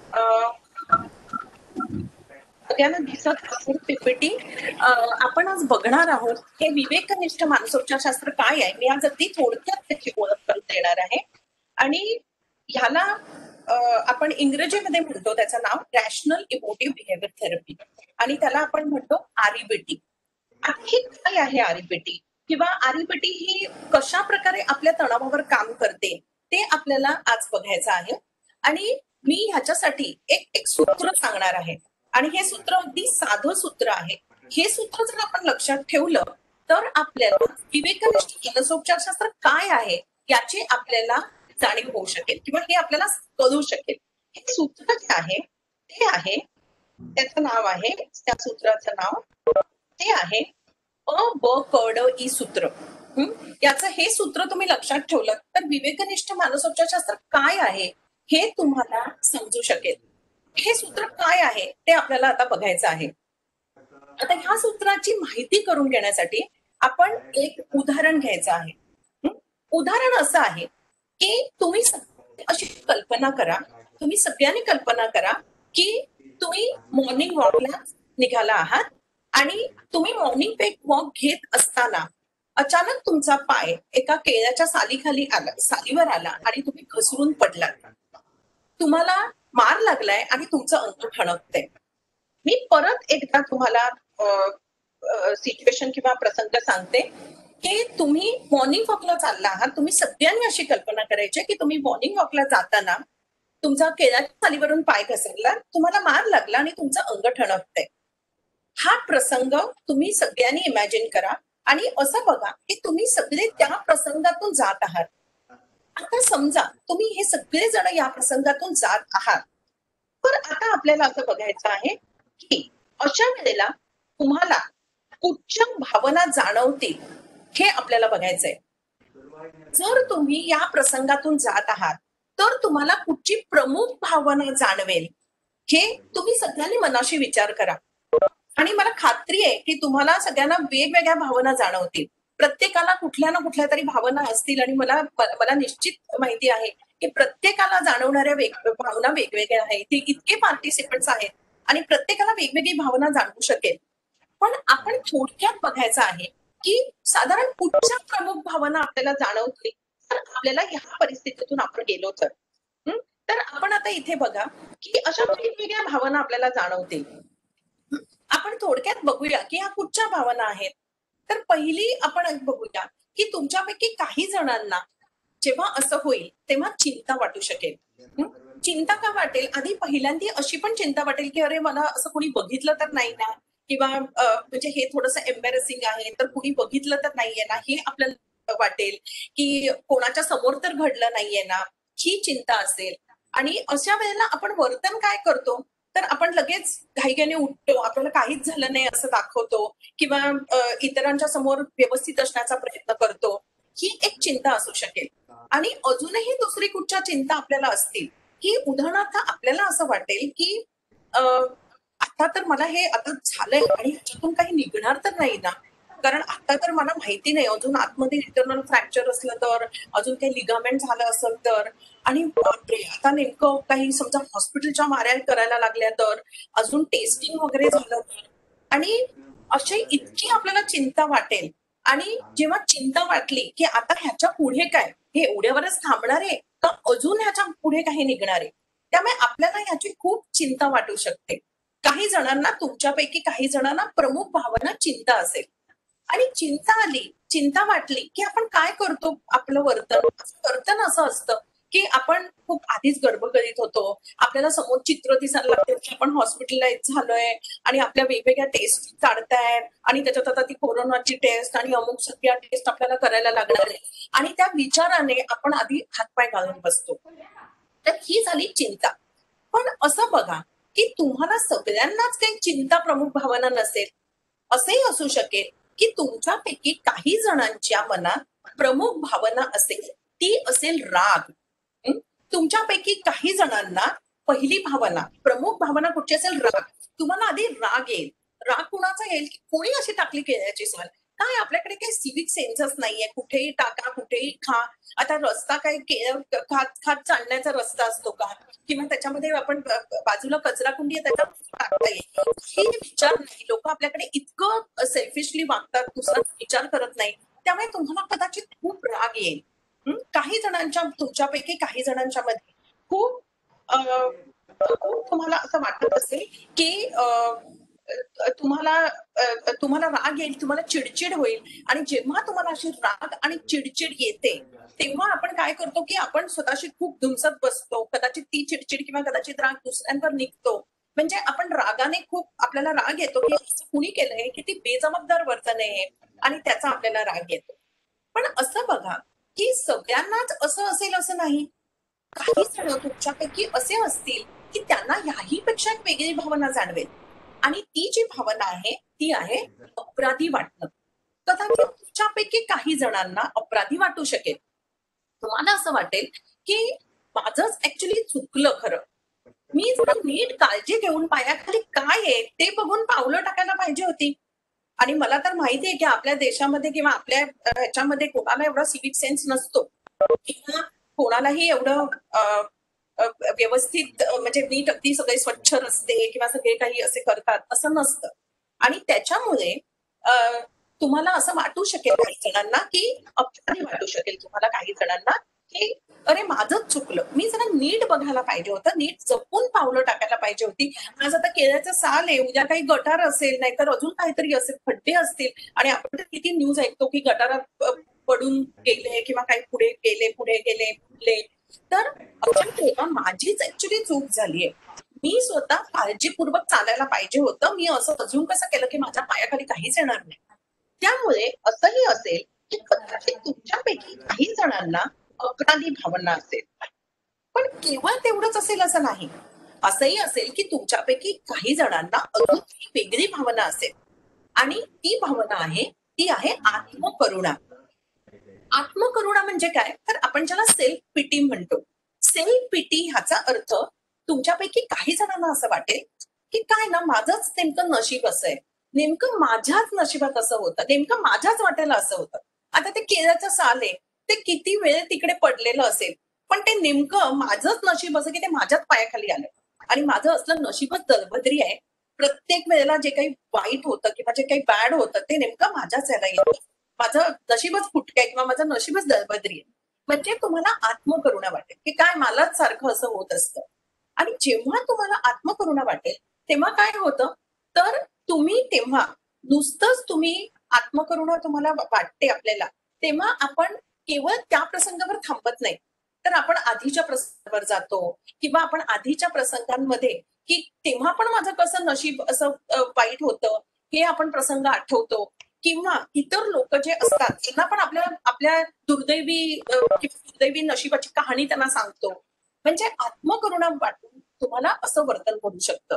सगळ्यांना दिसत असेल पीपीटी. आपण आज बघणार आहोत हे विवेकनिष्ठ मानसोपचारशास्त्र काय आहे. मी आज अगदी थोडक्यात त्याची ओळख करून देणार आहे. आणि ह्याला आपण इंग्रजीमध्ये म्हणतो त्याचं नाव रॅशनल इमोटिव्ह बिहेवियर थेरपी आणि त्याला आपण म्हणतो आरईबीटी. हे काय आहे आरईबीटी किंवा आरईबीटी ही कशा प्रकारे आपल्या तणावावर काम करते ते आपल्याला आज बघायचं आहे. आणि मी ह्याच्यासाठी एक एक सूत्र सांगणार आहे आणि हे सूत्र अगदी साधं सूत्र आहे. हे सूत्र जर आपण लक्षात ठेवलं तर आपल्याला विवेकनिष्ठ मानसोपचारशास्त्र काय आहे याची आपल्याला जाणीव होऊ शकेल किंवा हे आपल्याला कळू शकेल. हे सूत्र जे आहे ते आहे, त्याचं नाव आहे, त्या सूत्राचं नाव ते आहे अ ब क ड ई सूत्र. याचं हे सूत्र तुम्ही लक्षात ठेवलं तर विवेकनिष्ठ मानसोपचारशास्त्र काय आहे हे तुम्हाला समजू शकेल. हे सूत्र काय आहे ते आपल्याला आता बघायचं आहे. आता ह्या सूत्राची माहिती करून घेण्यासाठी आपण एक उदाहरण घ्यायचं आहे. उदाहरण असं आहे की तुम्ही अशी कल्पना करा, तुम्ही सगळ्यांनी कल्पना करा की तुम्ही मॉर्निंग वॉकला निघाला आहात आणि तुम्ही मॉर्निंग वॉक घेत असताना अचानक तुमचा पाय एका केळ्याच्या सालीखाली आला, सालीवर आला आणि तुम्ही घसरून पडलात. तुम्हाला मार लागलाय आणि तुमचं अंग ठणकतंय. मी परत एकदा तुम्हाला सिच्युएशन किंवा प्रसंग सांगते की तुम्ही मॉर्निंग वॉकला चालला आहात. तुम्ही सगळ्यांनी अशी कल्पना करायची की तुम्ही मॉर्निंग वॉकला जाताना तुमचा केळ्याच्या सालीवरून पाय घसरला, तुम्हाला मार लागला आणि तुमचं अंग ठणकतंय. हा प्रसंग तुम्ही सगळ्यांनी इमॅजिन करा आणि असं बघा की तुम्ही सगळे त्या प्रसंगातून जात आहात. आता समजा तुम्ही हे सगळे जण या प्रसंगातून जात आहात, तर आता आपल्याला असं बघायचं आहे की अशा वेळेला तुम्हाला कुठच्या भावना जाणवतील हे आपल्याला बघायचंय. जर तुम्ही या प्रसंगातून जात आहात तर तुम्हाला कुठची प्रमुख भावना जाणवेल हे तुम्ही सगळ्यांनी मनाशी विचार करा. आणि मला खात्री आहे की तुम्हाला सगळ्यांना वेगवेगळ्या भावना जाणवतील. प्रत्येकाला कुठल्या ना कुठल्या तरी भावना असतील आणि मला निश्चित माहिती आहे की प्रत्येकाला जाणवणाऱ्या भावना वेगवेगळ्या आहेत. ते इतके पार्टिसिपंट्स आहेत आणि प्रत्येकाला वेगवेगळी भावना जाणवू शकेल. पण आपण थोडक्यात बघायचं आहे की साधारण कुठच्या प्रमुख भावना आपल्याला जाणवतील तर आपल्याला ह्या परिस्थितीतून आपण गेलो तर आपण आता इथे बघा की अशा वेगवेगळ्या भावना आपल्याला जाणवतील. आपण थोडक्यात बघूया की ह्या कुठच्या भावना आहेत. तर पहिली आपण बघूया की तुमच्यापैकी काही जणांना जेव्हा असं होईल तेव्हा चिंता वाटू शकेल. चिंता का वाटेल? आधी पहिल्यांदा अशी पण चिंता वाटेल की अरे मला असं कोणी बघितलं तर नाही ना, किंवा म्हणजे हे थोडंसं एम्बॅरेसिंग आहे तर कुणी बघितलं तर नाहीये ना, हे आपल्याला वाटेल की कोणाच्या समोर तर घडलं नाहीये ना, ही चिंता असेल. आणि अशा वेळेला आपण वर्तन काय करतो तर आपण लगेच घाईघाईने उठतो, आपल्याला काहीच झालं नाही असं दाखवतो किंवा इतरांच्या समोर व्यवस्थित असण्याचा प्रयत्न करतो. ही एक चिंता असू शकेल. आणि अजूनही दुसरी कुठच्या चिंता आपल्याला असतील की उदाहरणार्थ आपल्याला असं वाटेल की आता तर मला हे आता झालंय आणि ह्याच्यातून काही निघणार तर नाही ना, कारण आता तर मला माहिती नाही अजून आतमध्ये इंटरनल फ्रॅक्चर असलं तर, अजून काही लिगामेंट झालं असेल तर, आणि आता नेमकं काही समजा हॉस्पिटलच्या माऱ्या करायला लागल्या तर, अजून टेस्टिंग वगैरे झालं तर, आणि अशी इतकी आपल्याला चिंता वाटेल. आणि जेव्हा चिंता वाटली की आता ह्याच्या पुढे काय, हे एवढ्यावरच थांबणार आहे का अजून ह्याच्या पुढे काही निघणार आहे, त्यामुळे आपल्याला ह्याची खूप चिंता वाटू शकते. काही जणांना, तुमच्यापैकी काही जणांना प्रमुख भावना चिंता असेल. आणि चिंता आली, चिंता वाटली की आपण काय करतो, आपलं वर्तन असं असतं की आपण खूप आधीच गडबडीत होतो, आपल्याला समोर चित्र दिसायला लागते की आपण हॉस्पिटलाइज झालोय आणि आपल्या वेगवेगळ्या टेस्ट काढतायत आणि त्याच्यात आता ती कोरोनाची टेस्ट आणि अमुक सगळ्या टेस्ट आपल्याला करायला लागणार आहे आणि त्या विचाराने आपण आधी हातपाय घालून बसतो. तर ही झाली चिंता. पण असं बघा की तुम्हाला सगळ्यांनाच काही चिंता प्रमुख भावना नसेल. असंही असू शकेल की तुमच्यापैकी काही जणांच्या मनात प्रमुख भावना असेल, ती असेल राग. तुमच्यापैकी काही जणांना पहिली भावना, प्रमुख भावना कुठची असेल? राग. तुम्हाला आधी राग येईल. राग कुणाचा येईल की कोणी अशी टाकली केळ्याची साल, काय आपल्याकडे काही सिव्हिक सेन्सच नाहीये, कुठेही टाका कुठेही खा. आता रस्ता काय खात खात चालण्याचा रस्ता असतो का, किंवा त्याच्यामध्ये आपण बाजूला कचरा कुंडी आहे त्याच्यात टाकता येईल, हे विचार नाही. लोक आपल्याकडे इतकं सेल्फिशली वागतात, दुसरा विचार करत नाही. त्यामुळे तुम्हाला कदाचित खूप राग येईल. काही जणांच्या, तुमच्यापैकी काही जणांच्या मध्ये खूप खूप तुम्हाला असं वाटत असेल की तुम्हाला तुम्हाला राग येईल, तुम्हाला चिडचिड होईल. आणि जेव्हा तुम्हाला अशी राग आणि चिडचिड येते, तेव्हा आपण काय करतो की आपण स्वतःशी खूप धुमसत बसतो. कदाचित ती चिडचिड किंवा कदाचित राग दुसऱ्यांवर निघतो. म्हणजे आपण रागाने खूप, आपल्याला राग येतो की असं कुणी केलंय, की ती बेजबाबदार वर्तन आहे आणि त्याचा आपल्याला राग येतो. पण असं बघा की सगळ्यांनाच असं असेल असं नाही. काही जण तुमच्यापैकी असे असतील की त्यांना याही पेक्षा एक वेगळी भावना जाणवेल. आणि ती जी भावना आहे ती आहे अपराधी वाटणं. कदाचित तुमच्यापैकी काही जणांना अपराधी वाटू शकेल. तुम्हाला असं वाटेल की माझंच ऍक्च्युली चुकलं खरं. मी जरा नीट काळजी घेऊन पायाखाली काय आहे ते बघून पावलं टाकायला पाहिजे होती. आणि मला तर माहिती आहे की आपल्या देशामध्ये किंवा आपल्या ह्याच्यामध्ये कोणाला एवढा सिव्हिक सेन्स नसतो, किंवा कोणालाही एवढं व्यवस्थित म्हणजे नीट अगदी सगळे स्वच्छ रस्ते किंवा सगळे काही असे करतात असं नसतं. आणि त्याच्यामुळे तुम्हाला असं वाटू शकेल काही जणांना की अपराधी वाटू शकेल तुम्हाला काही जणांना की अरे माझंच चुकलं, मी जरा नीट बघायला पाहिजे होतं, नीट जपून पावलं टाकायला पाहिजे होती. आज आता केळ्याचं साल आहे, उद्या काही गटार असेल, नाहीतर अजून काहीतरी असेल, खड्डे असतील. आणि आपण तर किती न्यूज ऐकतो की गटारात पडून गेले किंवा काही पुढे गेले पुढे गेले फुटले. तर तेव्हा माझीच ऍक्च्युली चूक झालीये. मी स्वतः काळजीपूर्वक चालायला पाहिजे होतं. मी असं अजून कसं केलं की माझ्या पायाखाली काहीच येणार नाही. त्यामुळे असंही असेल की कदाचित तुमच्यापैकी काही जणांना अपराधी भावना असेल. पण केवळ तेवढंच असेल असं नाही. असंही असेल की तुमच्यापैकी काही जणांना अजून वेगळी भावना असेल. आणि ती भावना आहे, ती आहे आत्मकरुणा. आत्मकरुणा म्हणजे काय, तर आपण ज्याला सेल्फ पिटी म्हणतो. सेल्फ पिटी ह्याचा अर्थ तुमच्यापैकी काही जणांना असं वाटेल की काय ना, माझंच नेमकं नशीब असं आहे, नेमकं माझ्याच नशिबात असं होतं, नेमकं माझ्याच वाट्याला असं होतं. आता ते केळ्याचं साल आहे, ते किती वेळ तिकडे पडलेलं असेल, पण ते नेमकं माझंच नशीब असं की ते माझ्याच पायाखाली आलं. आणि माझं असलं नशीबच दलबद्री आहे. प्रत्येक वेळेला जे काही वाईट होतं किंवा जे काही बॅड होतं ते नेमकं माझ्याच याला येतं. माझं नशीबच फुटकं आहे किंवा माझं नशीबच दलबद्री आहे. म्हणजे तुम्हाला आत्मकरुणा वाटेल की काय मलाच सारखं असं होत असतं. आणि जेव्हा तुम्हाला आत्मकरुणा वाटेल तेव्हा काय होतं, तर तुम्ही तेव्हा नुसतंच तुम्ही आत्मकरुणा तुम्हाला वाटते आपल्याला, तेव्हा आपण केवळ त्या प्रसंगावर थांबत नाही, तर आपण आधीच्या प्रसंगावर जातो. किंवा आपण आधीच्या प्रसंगांमध्ये की तेव्हा पण माझं कसं नशीब असं वाईट होतं, हे आपण प्रसंग आठवतो. किंवा इतर लोक जे असतात त्यांना पण आपल्या आपल्या दुर्दैवी किंवा दुर्दैवी नशिबाची कहाणी त्यांना सांगतो. म्हणजे आत्मकरुणा वाटून तुम्हाला असं वर्तन करू शकतं.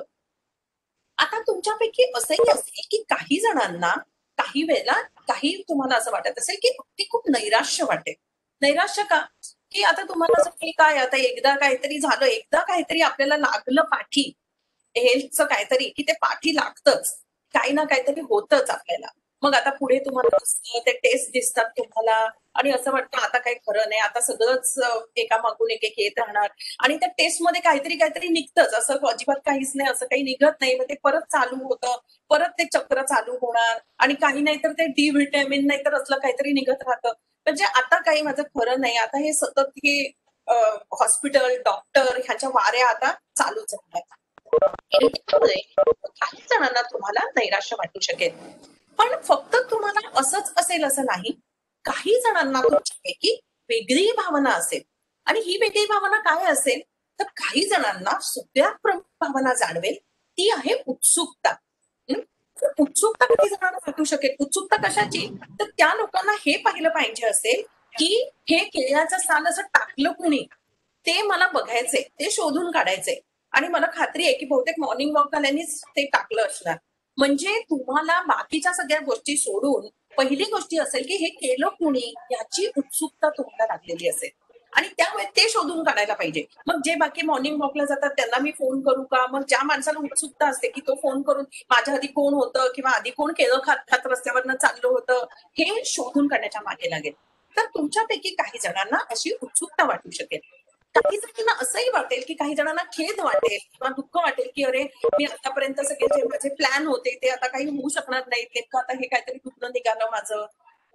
आता तुमच्यापैकी असंही असेल की काही जणांना काही वेळेला काही तुम्हाला असं वाटत असेल की ती खूप नैराश्य वाटेल. नैराश्य का, की आता तुम्हाला असं की काय आता एकदा काहीतरी झालं, एकदा काहीतरी आपल्याला लागलं पाठी, हेल्थचं काहीतरी, की ते पाठी लागतच. काही ना काहीतरी होतच आपल्याला. मग आता पुढे तुम्हाला दिसतं, ते टेस्ट दिसतात तुम्हाला आणि असं वाटतं आता काही खरं नाही, आता सगळंच एका मागून एक एक येत राहणार. आणि त्या टेस्टमध्ये काहीतरी काहीतरी निघतंच, असं अजिबात काहीच नाही, असं काही निघत नाही. मग ते परत चालू होतं, परत ते चक्र चालू होणार. आणि काही नाही तर ते डी व्हिटॅमिन नाही तर असलं काहीतरी निघत राहतं. म्हणजे आता काही माझं खरं नाही, आता हे सतत हे हॉस्पिटल, डॉक्टर ह्याच्या वाऱ्या आता चालूच राहतात. आणि त्यामुळे काही जणांना तुम्हाला नैराश्य वाटू शकेल. पण फक्त तुम्हाला असंच असेल असं नाही. काही जणांना तुमच्यापैकी वेगळी भावना असेल. आणि ही वेगळी भावना काय असेल, तर काही जणांना सगळ्यात प्रमुख भावना जाणवेल, ती आहे उत्सुकता. हं? तर उत्सुकता किती जणांना वाटू शकेल? उत्सुकता कशाची? तर त्या लोकांना हे पाहिलं पाहिजे असेल की हे केळ्याचं साल असं टाकलं कुणी, ते मला बघायचंय, ते शोधून काढायचंय. आणि मला खात्री आहे की बहुतेक मॉर्निंग वॉक वाल्यांनीच ते टाकलं असणार. म्हणजे तुम्हाला बाकीच्या सगळ्या गोष्टी सोडून पहिली गोष्टी असेल की हे केलं कुणी याची उत्सुकता तुम्हाला लागलेली असेल. आणि त्यामुळे ते शोधून काढायला पाहिजे. मग जे बाकी मॉर्निंग वॉकला जातात त्यांना मी फोन करू का? मग ज्या माणसाला उत्सुकता असते की तो फोन करून माझ्या आधी कोण होतं किंवा आधी कोण केळं खात खात रस्त्यावरनं चाललं होतं, हे शोधून काढण्याच्या मागे लागेल. तर तुमच्यापैकी काही जणांना अशी उत्सुकता वाटू शकेल. काही जणांना असंही वाटेल की काही जणांना खेद वाटेल किंवा दुःख वाटेल की अरे मी आतापर्यंत सगळे जे माझे प्लॅन होते ते आता काही होऊ शकणार नाहीत, नेमकं आता हे काहीतरी दुखणं निघालं माझं.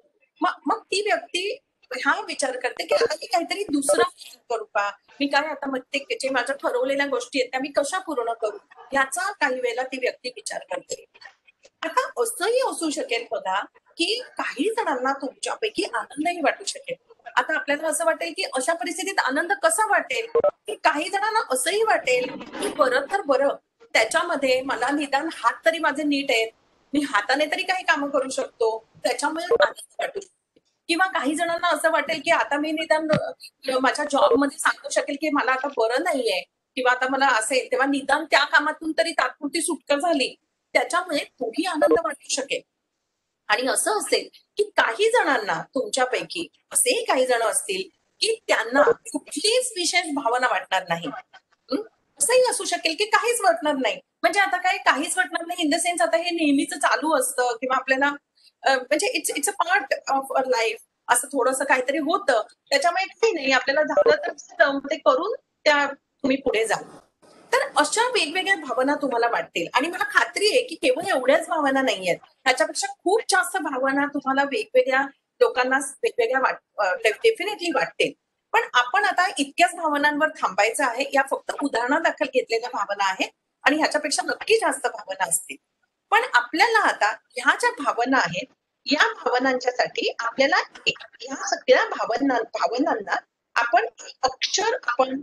मग ती व्यक्ती हा विचार करते की आता मी काहीतरी दुसरा करू का, मी काय आता मग ते जे माझ्या ठरवलेल्या गोष्टी आहेत त्या मी कशा पूर्ण करू, याचा काही वेळेला ती व्यक्ती विचार करते. आता असंही असू शकेल बघा की काही जणांना तुमच्यापैकी आनंदही वाटू शकेल. आता आपल्याला असं वाटेल की अशा परिस्थितीत आनंद कसा वाटेल, की काही जणांना असंही वाटेल की बरं तर बरं, त्याच्यामध्ये मला निदान हात तरी माझे नीट आहेत, मी हाताने तरी काही कामं करू शकतो, त्याच्यामुळे आनंद वाटू शकतो. किंवा काही जणांना असं वाटेल की आता मी निदान माझ्या जॉबमध्ये सांगू शकेल की मला आता बरं नाहीये किंवा आता मला असेल, तेव्हा निदान त्या कामातून तरी तात्पुरती सुटका झाली, त्याच्यामुळे तोही आनंद वाटू शकेल. आणि असं असेल की काही जणांना तुमच्यापैकी असेही काही जण असतील की त्यांना कुठलीच विशेष भावना वाटणार नाही. असंही असू शकेल की काहीच वाटणार नाही, म्हणजे आता काय काहीच वाटणार नाही इन द सेन्स आता हे नेहमीच चालू असतं किंवा आपल्याला म्हणजे it's it's a part of our life, असं थोडंसं काहीतरी होतं, त्याच्यामुळे काही नाही, आपल्याला झालं तर झालं, ते करून त्या तुम्ही पुढे जा. तर अशा वेगवेगळ्या भावना तुम्हाला वाटतील आणि मला खात्री आहे की केवळ एवढ्याच भावना नाहीयेत, त्याच्यापेक्षा खूप जास्त भावना तुम्हाला वेगवेगळ्या लोकांना वेगवेगळ्या डेफिनेटली वाटतील. पण आपण आता इतक्याच भावनांवर थांबायचं आहे, या फक्त उदाहरणादाखल घेतलेल्या भावना आहेत आणि ह्याच्यापेक्षा नक्की जास्त भावना असतील. पण आपल्याला आता ह्या ज्या भावना आहेत, या भावनांच्यासाठी आपल्याला ह्या सगळ्या भावनांना आपण अक्षर आपण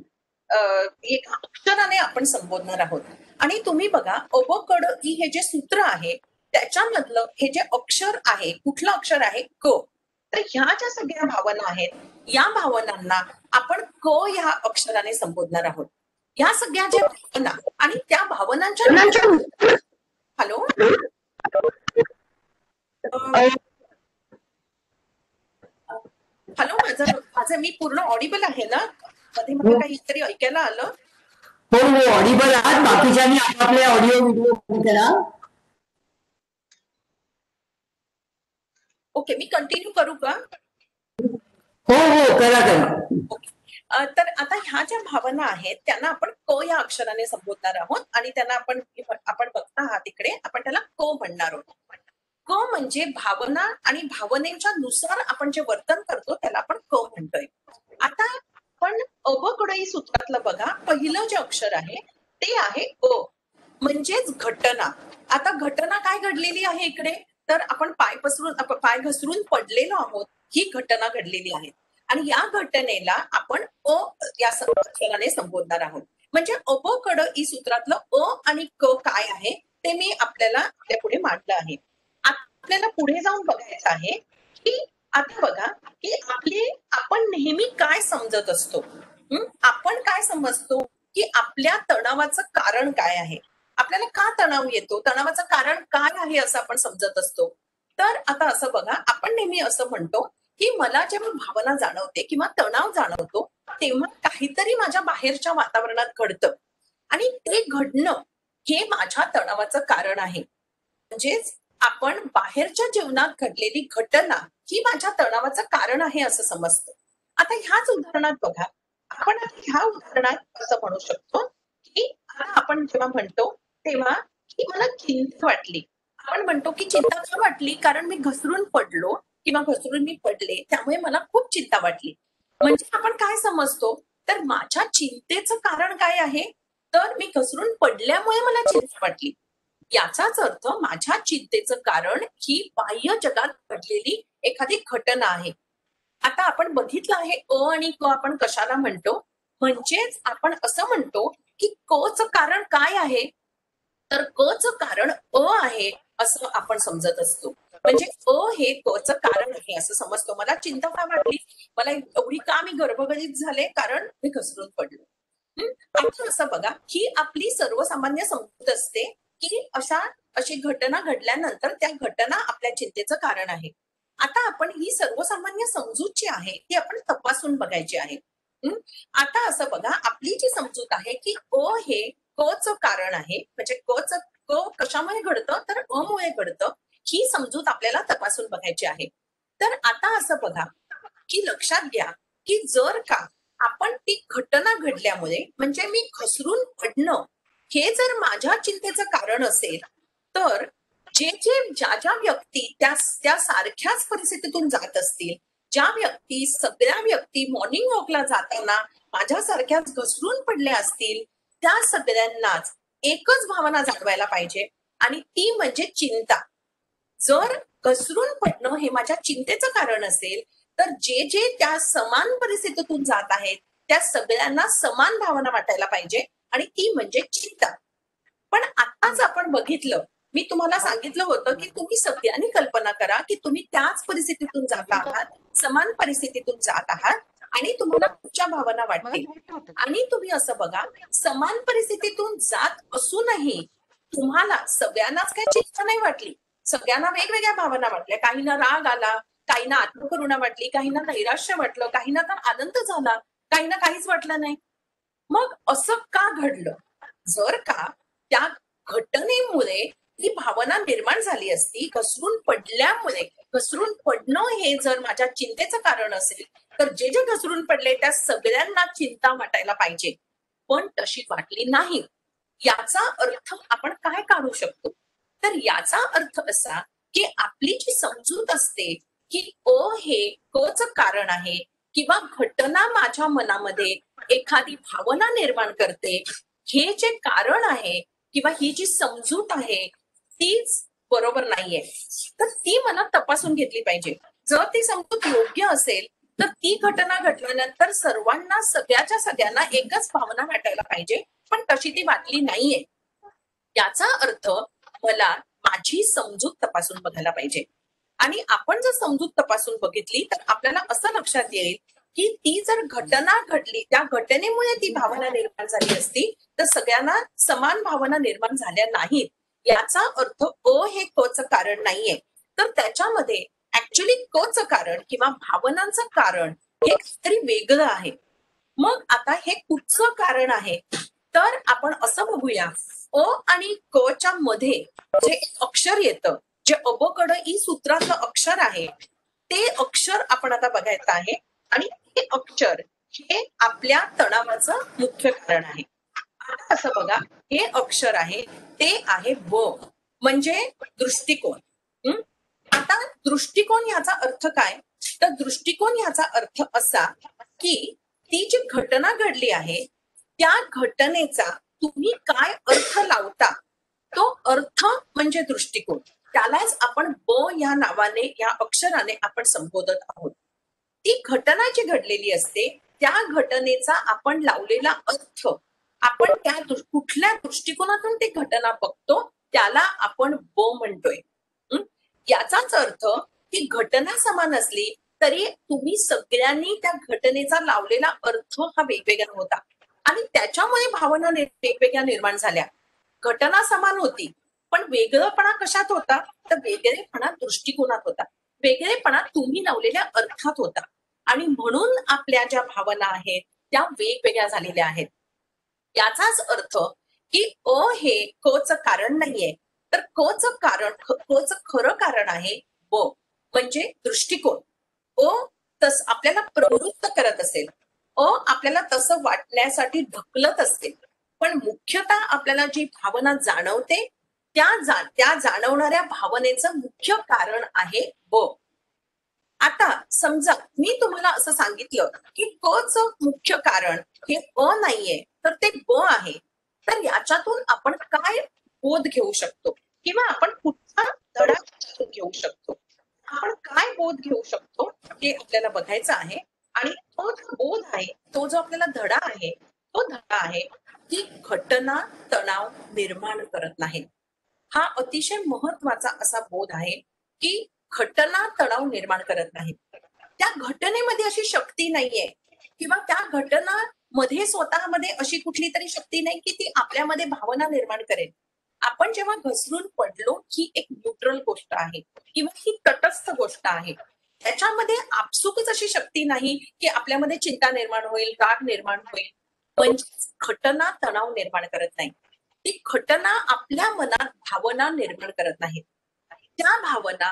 एक अक्षराने आपण संबोधणार आहोत. आणि तुम्ही बघा अ कड ई हे जे सूत्र आहे त्याच्यामधलं हे जे अक्षर आहे, कुठलं अक्षर आहे क. तर ह्या ज्या सगळ्या भावना आहेत, या भावनांना आपण क ह्या अक्षराने संबोधणार आहोत. या सगळ्या ज्या भावना आणि त्या भावनांच्या हॅलो, हॅलो, माझं माझं मी पूर्ण ऑडिबल आहे ना? मध्ये मला काहीतरी ऐकायला आलं. हो हो ऑडिबल आहात, बाकीच्यांनी आपापले ऑडिओ व्हिडिओ करा. ओके, मी कंटिन्यू करू का? हो हो करा करा. तर आता ह्या ज्या भावना आहेत त्यांना आपण क या अक्षराने संबोधणार आहोत आणि त्यांना आपण आपण बघता आहात इकडे, आपण त्याला क म्हणणार आहोत. क म्हणजे भावना आणि भावनेच्या नुसार आपण जे वर्तन करतो त्याला आपण क म्हणतोय. आता पण अबकडई सूत्रातलं बघा, पहिलं जे अक्षर आहे ते आहे अ, म्हणजेच घटना. आता घटना काय घडलेली आहे इकडे, तर आपण पाय घसरून पडलेलो आहोत, ही घटना घडलेली आहे आणि या घटनेला आपण अ या अक्षराने संबोधणार आहोत. म्हणजे अप कड ई सूत्रातलं अ आणि क काय आहे ते मी आपल्याला आपल्या पुढे मांडलं आहे. आपल्याला पुढे जाऊन बघायचं आहे की आता बघा की आपण नेहमी काय समजत असतो, आपण काय समजतो की आपल्या तणावाचं कारण काय आहे, आपल्याला का तणाव येतो, तणावाचं कारण काय आहे असं आपण समजत असतो. तर आता असं बघा, आपण नेहमी असं म्हणतो की मला जेव्हा भावना जाणवते किंवा तणाव जाणवतो तेव्हा काहीतरी माझ्या बाहेरच्या वातावरणात घडतं आणि ते घडणं हे माझ्या तणावाचं कारण आहे. म्हणजेच आपण बाहेरच्या जीवनात घडलेली घटना ही माझ्या तणावाचं कारण आहे असं समजतं. आता ह्याच उदाहरणात बघा, आपण ह्या उदाहरणात असं म्हणू शकतो की आता आपण जेव्हा म्हणतो तेव्हा की मला चिंता वाटली, आपण म्हणतो की चिंता का वाटली, कारण मी घसरून पडलो किंवा घसरून मी पडले त्यामुळे मला खूप चिंता वाटली. म्हणजे आपण काय समजतो, तर माझ्या चिंतेचं कारण काय आहे, तर मी घसरून पडल्यामुळे मला चिंता वाटली. याचाच अर्थ माझ्या चिंतेचं कारण ही बाह्य जगात घडलेली एखादी घटना आहे. आता आपण बघितलं आहे अ आणि क आपण कशाला म्हणतो, म्हणजेच आपण असं म्हणतो की क च कारण काय आहे, तर क च कारण अ आहे असं आपण समजत असतो. म्हणजे अ हे क च कारण आहे असं समजतो. मला चिंता का वाटली, मला एवढी का मी गर्भगतीत झाले, कारण मी घसरून पडलो. आता असं बघा, ही आपली सर्वसामान्य समजूत असते की अशी घटना घडल्यानंतर त्या घटना आपल्या चिंतेचं कारण आहे. आता आपण ही सर्वसामान्य समजूत जी आहे ती आपण तपासून बघायची आहे. हं? आता असं बघा, आपली जी समजूत आहे की अ हे क च कारण आहे, म्हणजे क कशामुळे घडतं तर अ मुळे घडतं, ही समजूत आपल्याला तपासून बघायची आहे. तर आता असं बघा की लक्षात घ्या की जर का आपण ती घटना घडल्यामुळे म्हणजे मी घसरून पडणं हे जर माझ्या चिंतेचं कारण असेल, तर ज्या व्यक्ती त्या सारख्याच परिस्थितीतून जात असतील, सगळ्या व्यक्ती मॉर्निंग वॉकला जाताना माझ्यासारख्याच घसरून पडल्या असतील, त्या सगळ्यांनाच एकच भावना जाणवायला पाहिजे आणि ती म्हणजे चिंता. जर घसरून पडणं हे माझ्या चिंतेचं कारण असेल, तर जे त्या समान परिस्थितीतून जात आहेत त्या सगळ्यांना समान भावना वाटायला पाहिजे आणि ती म्हणजे चिंता. पण आताच आपण बघितलं, मी तुम्हाला सांगितलं होतं की तुम्ही सगळ्यांनी कल्पना करा की तुम्ही त्याच परिस्थितीतून जात आहात, समान परिस्थितीतून जात आहात आणि तुम्हाला तुमच्या भावना वाटतील. आणि तुम्ही असं बघा, समान परिस्थितीतून जात असूनही तुम्हाला सगळ्यांनाच काही चिंता नाही वाटली, सगळ्यांना वेगवेगळ्या भावना वाटल्या. काहींना राग आला, काहींना आत्मकरुणा वाटली, काहींना नैराश्य वाटलं, काहींना तर आनंद झाला, काहींना काहीच वाटलं नाही. मग असं का घडलं? जर का त्या घटनेमुळे ती भावना निर्माण झाली असती, घसरून पडणं हे जर माझ्या चिंतेचं कारण असेल, तर जे घसरून पडले त्या सगळ्यांना चिंता वाटायला पाहिजे, पण तशी वाटली नाही. याचा अर्थ आपण काय काढू शकतो? तर याचा अर्थ असा की आपली जी समजूत असते की अ हे क च कारण आहे किंवा घटना माझ्या मनामध्ये एखादी भावना निर्माण करते, हे जे कारण आहे किंवा ही जी समजूत आहे तीच बरोबर नाहीये, तर ती मला तपासून घेतली पाहिजे. जर ती समजूत योग्य असेल तर ती घटना घडल्यानंतर सगळ्याच्या सगळ्यांना एकच भावना वाटायला पाहिजे, पण तशी ती वाटली नाहीये. याचा अर्थ मला माझी समजूत तपासून बघायला पाहिजे. आणि आपण जर समजूत तपासून बघितली तर आपल्याला असं लक्षात येईल की ती जर घटना घडली, त्या घटनेमुळे ती भावना निर्माण झाली असती, तर सगळ्यांना समान भावना निर्माण झाल्या नाहीत. याचा अर्थ अ हे क च कारण नाहीये, तर त्याच्यामध्ये ऍक्च्युली क च कारण किंवा भावनांचं कारण हे काहीतरी वेगळं आहे. मग आता हे कुठचं कारण आहे? तर आपण असं बघूया, अ आणि क च्या मध्ये जे एक अक्षर येतं, जे अबकड ई सूत्रातलं अक्षर आहे, ते अक्षर आपण आता बघायचं आहे आणि हे अक्षर हे आपल्या तणावाचं मुख्य कारण आहे. आता असं बघा, हे अक्षर आहे ते आहे ब, म्हणजे दृष्टिकोन. हं? आता दृष्टिकोन याचा अर्थ काय? तर दृष्टिकोन याचा अर्थ असा की ती जी घटना घडली आहे त्या घटनेचा तुम्ही काय अर्थ लावता, तो अर्थ म्हणजे दृष्टिकोन. त्यालाच आपण ब या नावाने, या अक्षराने आपण संबोधत आहोत. ती घटना जी घडलेली असते त्या घटनेचा आपण लावलेला अर्थ, आपण कुठल्या दृष्टिकोनातून ती घटना बघतो त्याला आपण ब म्हणतोय. याचाच अर्थ की घटना समान असली तरी तुम्ही सगळ्यांनी त्या घटनेचा लावलेला अर्थ हा वेगवेगळा होता आणि त्याच्यामुळे भावना वेगवेगळ्या निर्माण झाल्या. घटना समान होती पण वेगळेपणा कशात होता? तर वेगळेपणा दृष्टिकोनात होता, वेगळेपणा तुम्ही लावलेल्या अर्थात होता आणि म्हणून आपल्या ज्या भावना आहेत त्या वेगवेगळ्या झालेल्या आहेत. याचाच अर्थ की अ हे क च कारण नाहीये, तर क च खरं कारण आहे ब, म्हणजे दृष्टिकोन. अ आपल्याला प्रवृत्त करत असेल, आपल्याला तसं वाटण्यासाठी ढकलत असेल, पण मुख्यतः आपल्याला जी भावना जाणवते त्या जाणवणाऱ्या भावनेचं मुख्य कारण आहे ब. आता समजा मी तुम्हाला असं सांगितलं की क च मुख्य कारण हे अ नाहीये तर ते ब आहे, तर याच्यातून आपण काय बोध घेऊ शकतो किंवा आपण कुठचा धडा घेऊ शकतो, आपण काय बोध घेऊ शकतो हे आपल्याला बघायचं आहे. आणि तो जो बोध आहे, तो जो आपल्याला धडा आहे, तो धडा आहे की घटना तणाव निर्माण करत नाही. हा अतिशय महत्वाचा असा बोध आहे की घटना तणाव निर्माण करत नाही. त्या घटनेमध्ये अशी शक्ती नाहीये किंवा त्या घटना मध्ये स्वतःमध्ये अशी कुठली तरी शक्ती नाही की ती आपल्यामध्ये भावना निर्माण करेल. आपण जेव्हा घसरून पडलो ही एक न्यूट्रल गोष्ट आहे किंवा ही तटस्थ गोष्ट आहे. त्याच्यामध्ये आपसुकच अशी शक्ती नाही की आपल्यामध्ये चिंता निर्माण होईल, राग निर्माण होईल. म्हणजे घटना तणाव निर्माण करत नाही. ती घटना आपल्या मनात भावना निर्माण करत नाहीत. त्या भावना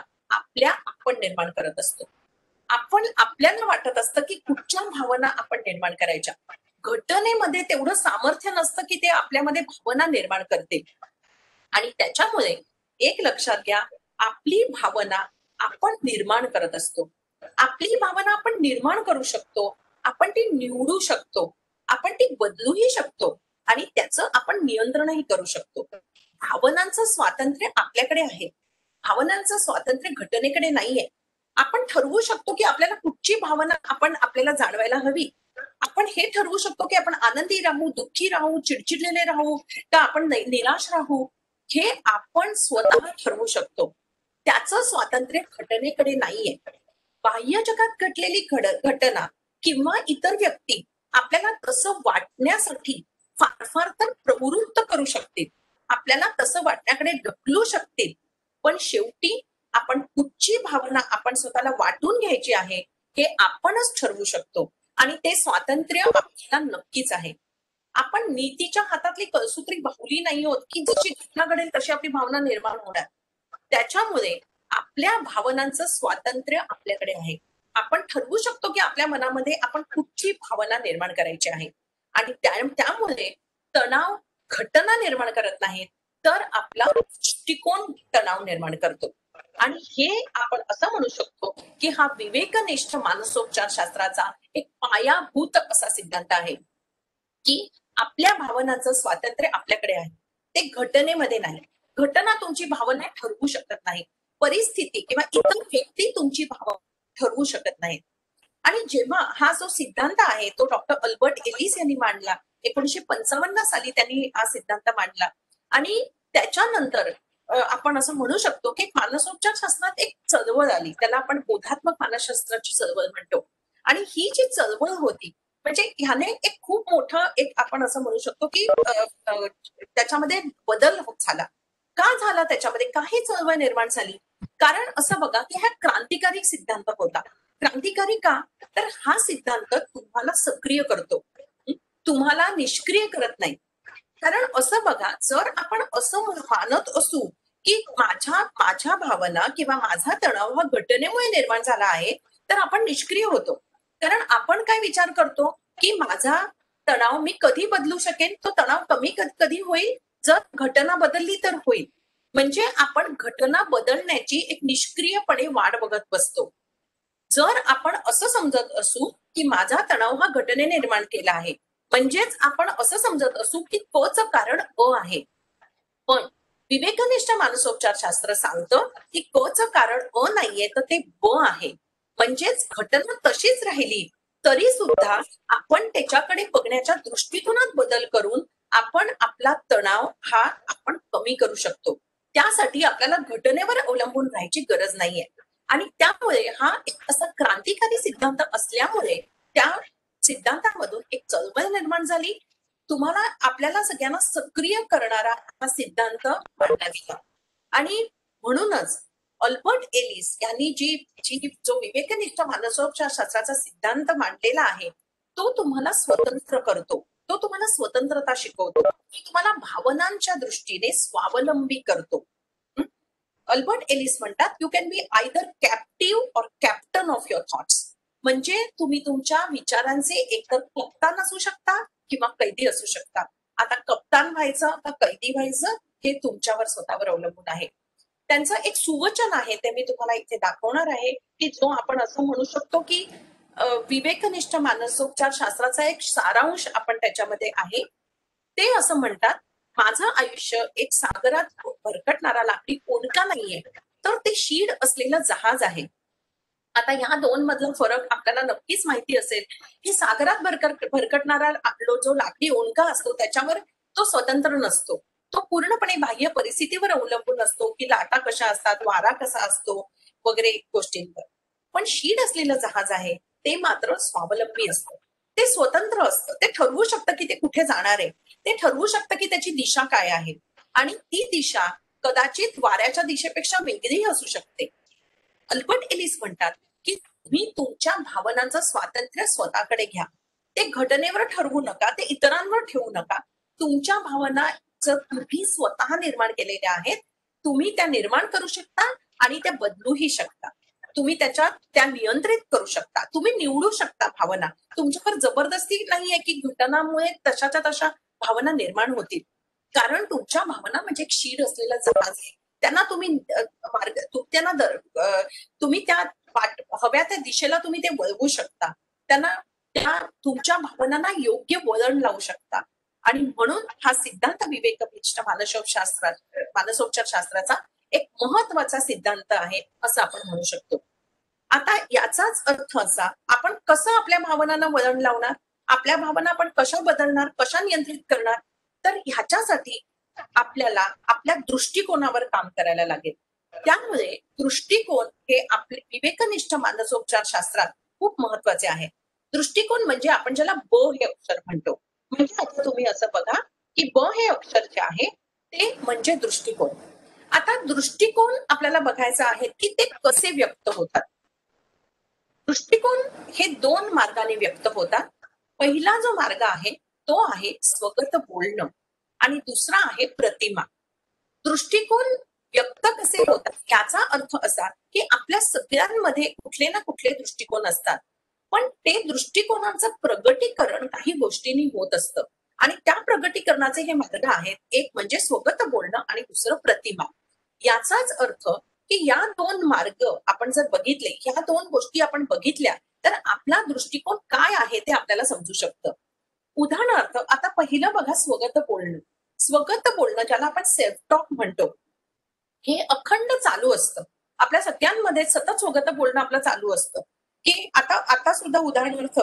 आपण निर्माण करत असतो. आपण आपल्याला वाटत असतं की कुठच्या भावना आपण निर्माण करायच्या. घटनेमध्ये तेवढं सामर्थ्य नसतं की ते आपल्यामध्ये भावना निर्माण करते. आणि त्याच्यामुळे एक लक्षात घ्या, आपली भावना आपण निर्माण करत असतो. आपली भावना आपण निर्माण करू शकतो, आपण ती निवडू शकतो, आपण ती बदलूही शकतो आणि त्याचं आपण नियंत्रणही करू शकतो. भावनांचं स्वातंत्र्य आपल्याकडे आहे. भावनांचं स्वातंत्र्य घटनेकडे नाहीये. आपण ठरवू शकतो की आपल्याला कुठची भावना आपण आपल्याला जाणवायला हवी. आपण हे ठरवू शकतो की आपण आनंदी राहू, दुःखी राहू, चिडचिडलेले राहू, का आपण निराश राहू. हे आपण स्वतः ठरवू शकतो. त्याचं स्वातंत्र्य घटनेकडे नाहीये. बाह्य जगात घडलेली घटना किंवा इतर व्यक्ती आपल्याला तसं वाटण्यासाठी फार फार तर प्रवृत्त करू शकतील, आपल्याला तसं वाटण्याकडे ढकलू शकतील. पण शेवटी आपण कुठची भावना आपण स्वतःला वाटून घ्यायची आहे हे आपणच ठरवू शकतो आणि ते स्वातंत्र्य आपल्याला नक्कीच आहे. आपण नीतीच्या हातातली कळसूत्री बाहुली नाही होत की जशी घटना घडेल तशी आपली भावना निर्माण होणार. त्याच्यामुळे आपल्या भावनांचं स्वातंत्र्य आपल्याकडे आहे. आपण ठरवू शकतो की आपल्या मनामध्ये आपण कुठची भावना निर्माण करायची आहे आणि त्यामुळे तणाव घटना निर्माण करत नाहीत, तर आपला दृष्टिकोन तणाव निर्माण करतो. आणि हे आपण असं म्हणू शकतो की हा विवेकनिष्ठ मानसोपचार शास्त्राचा एक पायाभूत असा सिद्धांत आहे की आपल्या भावनांचं स्वातंत्र्य आपल्याकडे आहे, ते घटनेमध्ये नाही. घटना तुमची भावना ठरवू शकत नाही, परिस्थिती किंवा इतर व्यक्ती तुमची भावना ठरवू शकत नाहीत. आणि जेव्हा हा जो सिद्धांत आहे तो डॉक्टर अल्बर्ट एलिस यांनी मांडला, 1955 साली त्यांनी हा सिद्धांत मांडला आणि त्याच्यानंतर आपण असं म्हणू शकतो की मानसोपचार शास्त्रात एक चळवळ आली, त्याला आपण बोधात्मक मानसशास्त्राची चळवळ म्हणतो. आणि ही जी चळवळ होती म्हणजे ह्याने एक खूप मोठं एक आपण असं म्हणू शकतो की त्याच्यामध्ये बदल झाला. का झाला त्याच्यामध्ये, काही चळवळ निर्माण झाली? कारण असं बघा की हा क्रांतिकारी सिद्धांत होता. क्रांतिकारी का? तर हा सिद्धांत तुम्हाला सक्रिय करतो, तुम्हाला निष्क्रिय करत नाही. कारण असं बघा, जर आपण असं मानत असू की माझ्या भावना किंवा माझा तणाव हा घटनेमुळे निर्माण झाला आहे, तर आपण निष्क्रिय होतो. कारण आपण काय विचार करतो की माझा तणाव मी कधी बदलू शकेन, तो तणाव कमी कधी होईल, जर घटना बदलली तर होईल. म्हणजे आपण घटना बदलण्याची एक निष्क्रियपणे वाट बघत बसतो. जर आपण असं समजत असू की माझा तणाव हा घटनेने निर्माण केला आहे, म्हणजेच आपण असं समजत असू की तोच कारण आहे. पण विवेकनिष्ठ मानसोपचार शास्त्र सांगतं की कच कारण नाहीये, तर ते आहे. म्हणजेच घटना तशीच राहिली तरी सुद्धा आपण त्याच्याकडे बघण्याच्या दृष्टिकोनात बदल करून आपण आपला तणाव हा आपण कमी करू शकतो. त्यासाठी आपल्याला घटनेवर अवलंबून राहायची गरज नाहीये. आणि त्यामुळे हा एक असा क्रांतिकारी सिद्धांत असल्यामुळे त्या सिद्धांतामधून एक चळवळ निर्माण झाली. तुम्हाला आपल्याला सगळ्यांना सक्रिय करणारा हा सिद्धांत मांडला गेला. आणि म्हणूनच अल्बर्ट एलिस यांनी जो विवेकनिष्ठ मानसोपचार शास्त्राचा सिद्धांत मांडलेला आहे तो तुम्हाला स्वतंत्र करतो, तो तुम्हाला स्वतंत्रता शिकवतो, तुम्हाला भावनांच्या दृष्टीने स्वावलंबी करतो. अल्बर्ट एलिस म्हणतात, you can be either captive or captain of your thoughts. म्हणजे तुम्ही तुमच्या विचारांचे एकतर कप्तान असू शकता किंवा कैदी असू शकता. आता कप्तान व्हायचं का कैदी व्हायचं हे तुमच्यावर स्वतःवर अवलंबून आहे. त्यांचं एक सुवचन आहे ते मी तुम्हाला इथे दाखवणार आहे की जो आपण असं म्हणू शकतो की विवेकनिष्ठ मानसोपचार शास्त्राचा एक सारांश आपण त्याच्यामध्ये आहे. ते असं म्हणतात, माझं आयुष्य एक सागरात भरकटणारा लाकडी ओंडका नाहीये, तर ते शीड असलेलं जहाज आहे. आता या दोन मधला फरक आपल्याला नक्कीच माहिती असेल की सागरात भरकटणारा जो लाकडी ओंडका असतो त्याच्यावर तो स्वतंत्र नसतो, तो पूर्णपणे बाह्य परिस्थितीवर अवलंबून असतो की लाटा कशा असतात, वारा कसा असतो वगैरे गोष्टींवर. पण शीड असलेलं जहाज आहे ते मात्र स्वावलंबी असतं, ते स्वतंत्र असतं, ते ठरवू शकतं की ते कुठे जाणार आहे, ते ठरवू शकतं की त्याची दिशा काय आहे आणि ती दिशा कदाचित वाऱ्याच्या दिशेपेक्षा वेगळी असू शकते. अल्बर्ट एलिस म्हणतात की तुम्ही तुमच्या भावनांचं स्वातंत्र्य स्वतःकडे घ्या. ते घटनेवर ठरवू नका, ते इतरांवर ठेवू नका. तुमच्या भावना तुम्ही स्वतः निर्माण केलेल्या आहेत. तुम्ही त्या निर्माण करू शकता आणि त्या बदलूही शकता. तुम्ही त्याच्यात त्या नियंत्रित करू शकता. तुम्ही निवडू शकता भावना. तुमच्यावर जबरदस्ती नाहीये की घटनामुळे तशाच्या तशा भावना निर्माण होतील. कारण तुमच्या भावना म्हणजे क्षीर असलेला जहाज आहे. त्यांना तुम्ही मार्ग तुम्ही त्या हव्या त्या दिशेला तुम्ही ते वळवू शकता. त्यांना त्या तुमच्या भावनांना योग्य वळण लावू शकता. आणि म्हणून हा सिद्धांत विवेकनिष्ठ मानसोपचार शास्त्राचा एक महत्वाचा सिद्धांत आहे असं आपण म्हणू शकतो. आता याचाच अर्थ असा, आपण कसं आपल्या भावनांना वळण लावणार, आपल्या भावना आपण कशा बदलणार, कशा नियंत्रित करणार, तर ह्याच्यासाठी आपल्याला आपल्या दृष्टिकोनावर काम करायला लागेल. त्यामुळे दृष्टिकोन हे आपले विवेकनिष्ठ मानसोपचार शास्त्रात खूप महत्वाचे आहे. दृष्टिकोन म्हणजे आपण ज्याला ब हे अक्षर म्हणतो. म्हणजे आता तुम्ही असं बघा की ब हे अक्षर जे आहे ते म्हणजे दृष्टिकोन. आता दृष्टिकोन आपल्याला बघायचा आहे की ते कसे व्यक्त होतात. दृष्टिकोन हे 2 मार्गाने व्यक्त होतात. पहिला जो मार्ग आहे तो आहे स्वगत बोलणं आणि दुसरा आहे प्रतिमा. दृष्टिकोन व्यक्त कसे होतात याचा अर्थ असा की आपल्या सगळ्यांमध्ये कुठले ना कुठले दृष्टिकोन असतात, पण ते दृष्टिकोनाचं प्रगटीकरण काही गोष्टींनी होत असतं. आणि त्या प्रगटीकरणाचे हे मार्ग आहेत, एक म्हणजे स्वगत बोलणं आणि दुसरं प्रतिमा. याचाच अर्थ की या 2 मार्ग आपण जर बघितले, ह्या 2 गोष्टी आपण बघितल्या तर आपला दृष्टिकोन काय आहे ते आपल्याला समजू शकतं. उदाहरणार्थ आता पहिलं बघा स्वगत बोलणं. स्वगत बोलणं ज्याला आपण सेल्फ टॉक म्हणतो, हे अखंड चालू असतं. आपल्या सगळ्यांमध्ये सतत स्वगत बोलणं आपलं चालू असतं. की आता सुद्धा उदाहरणार्थ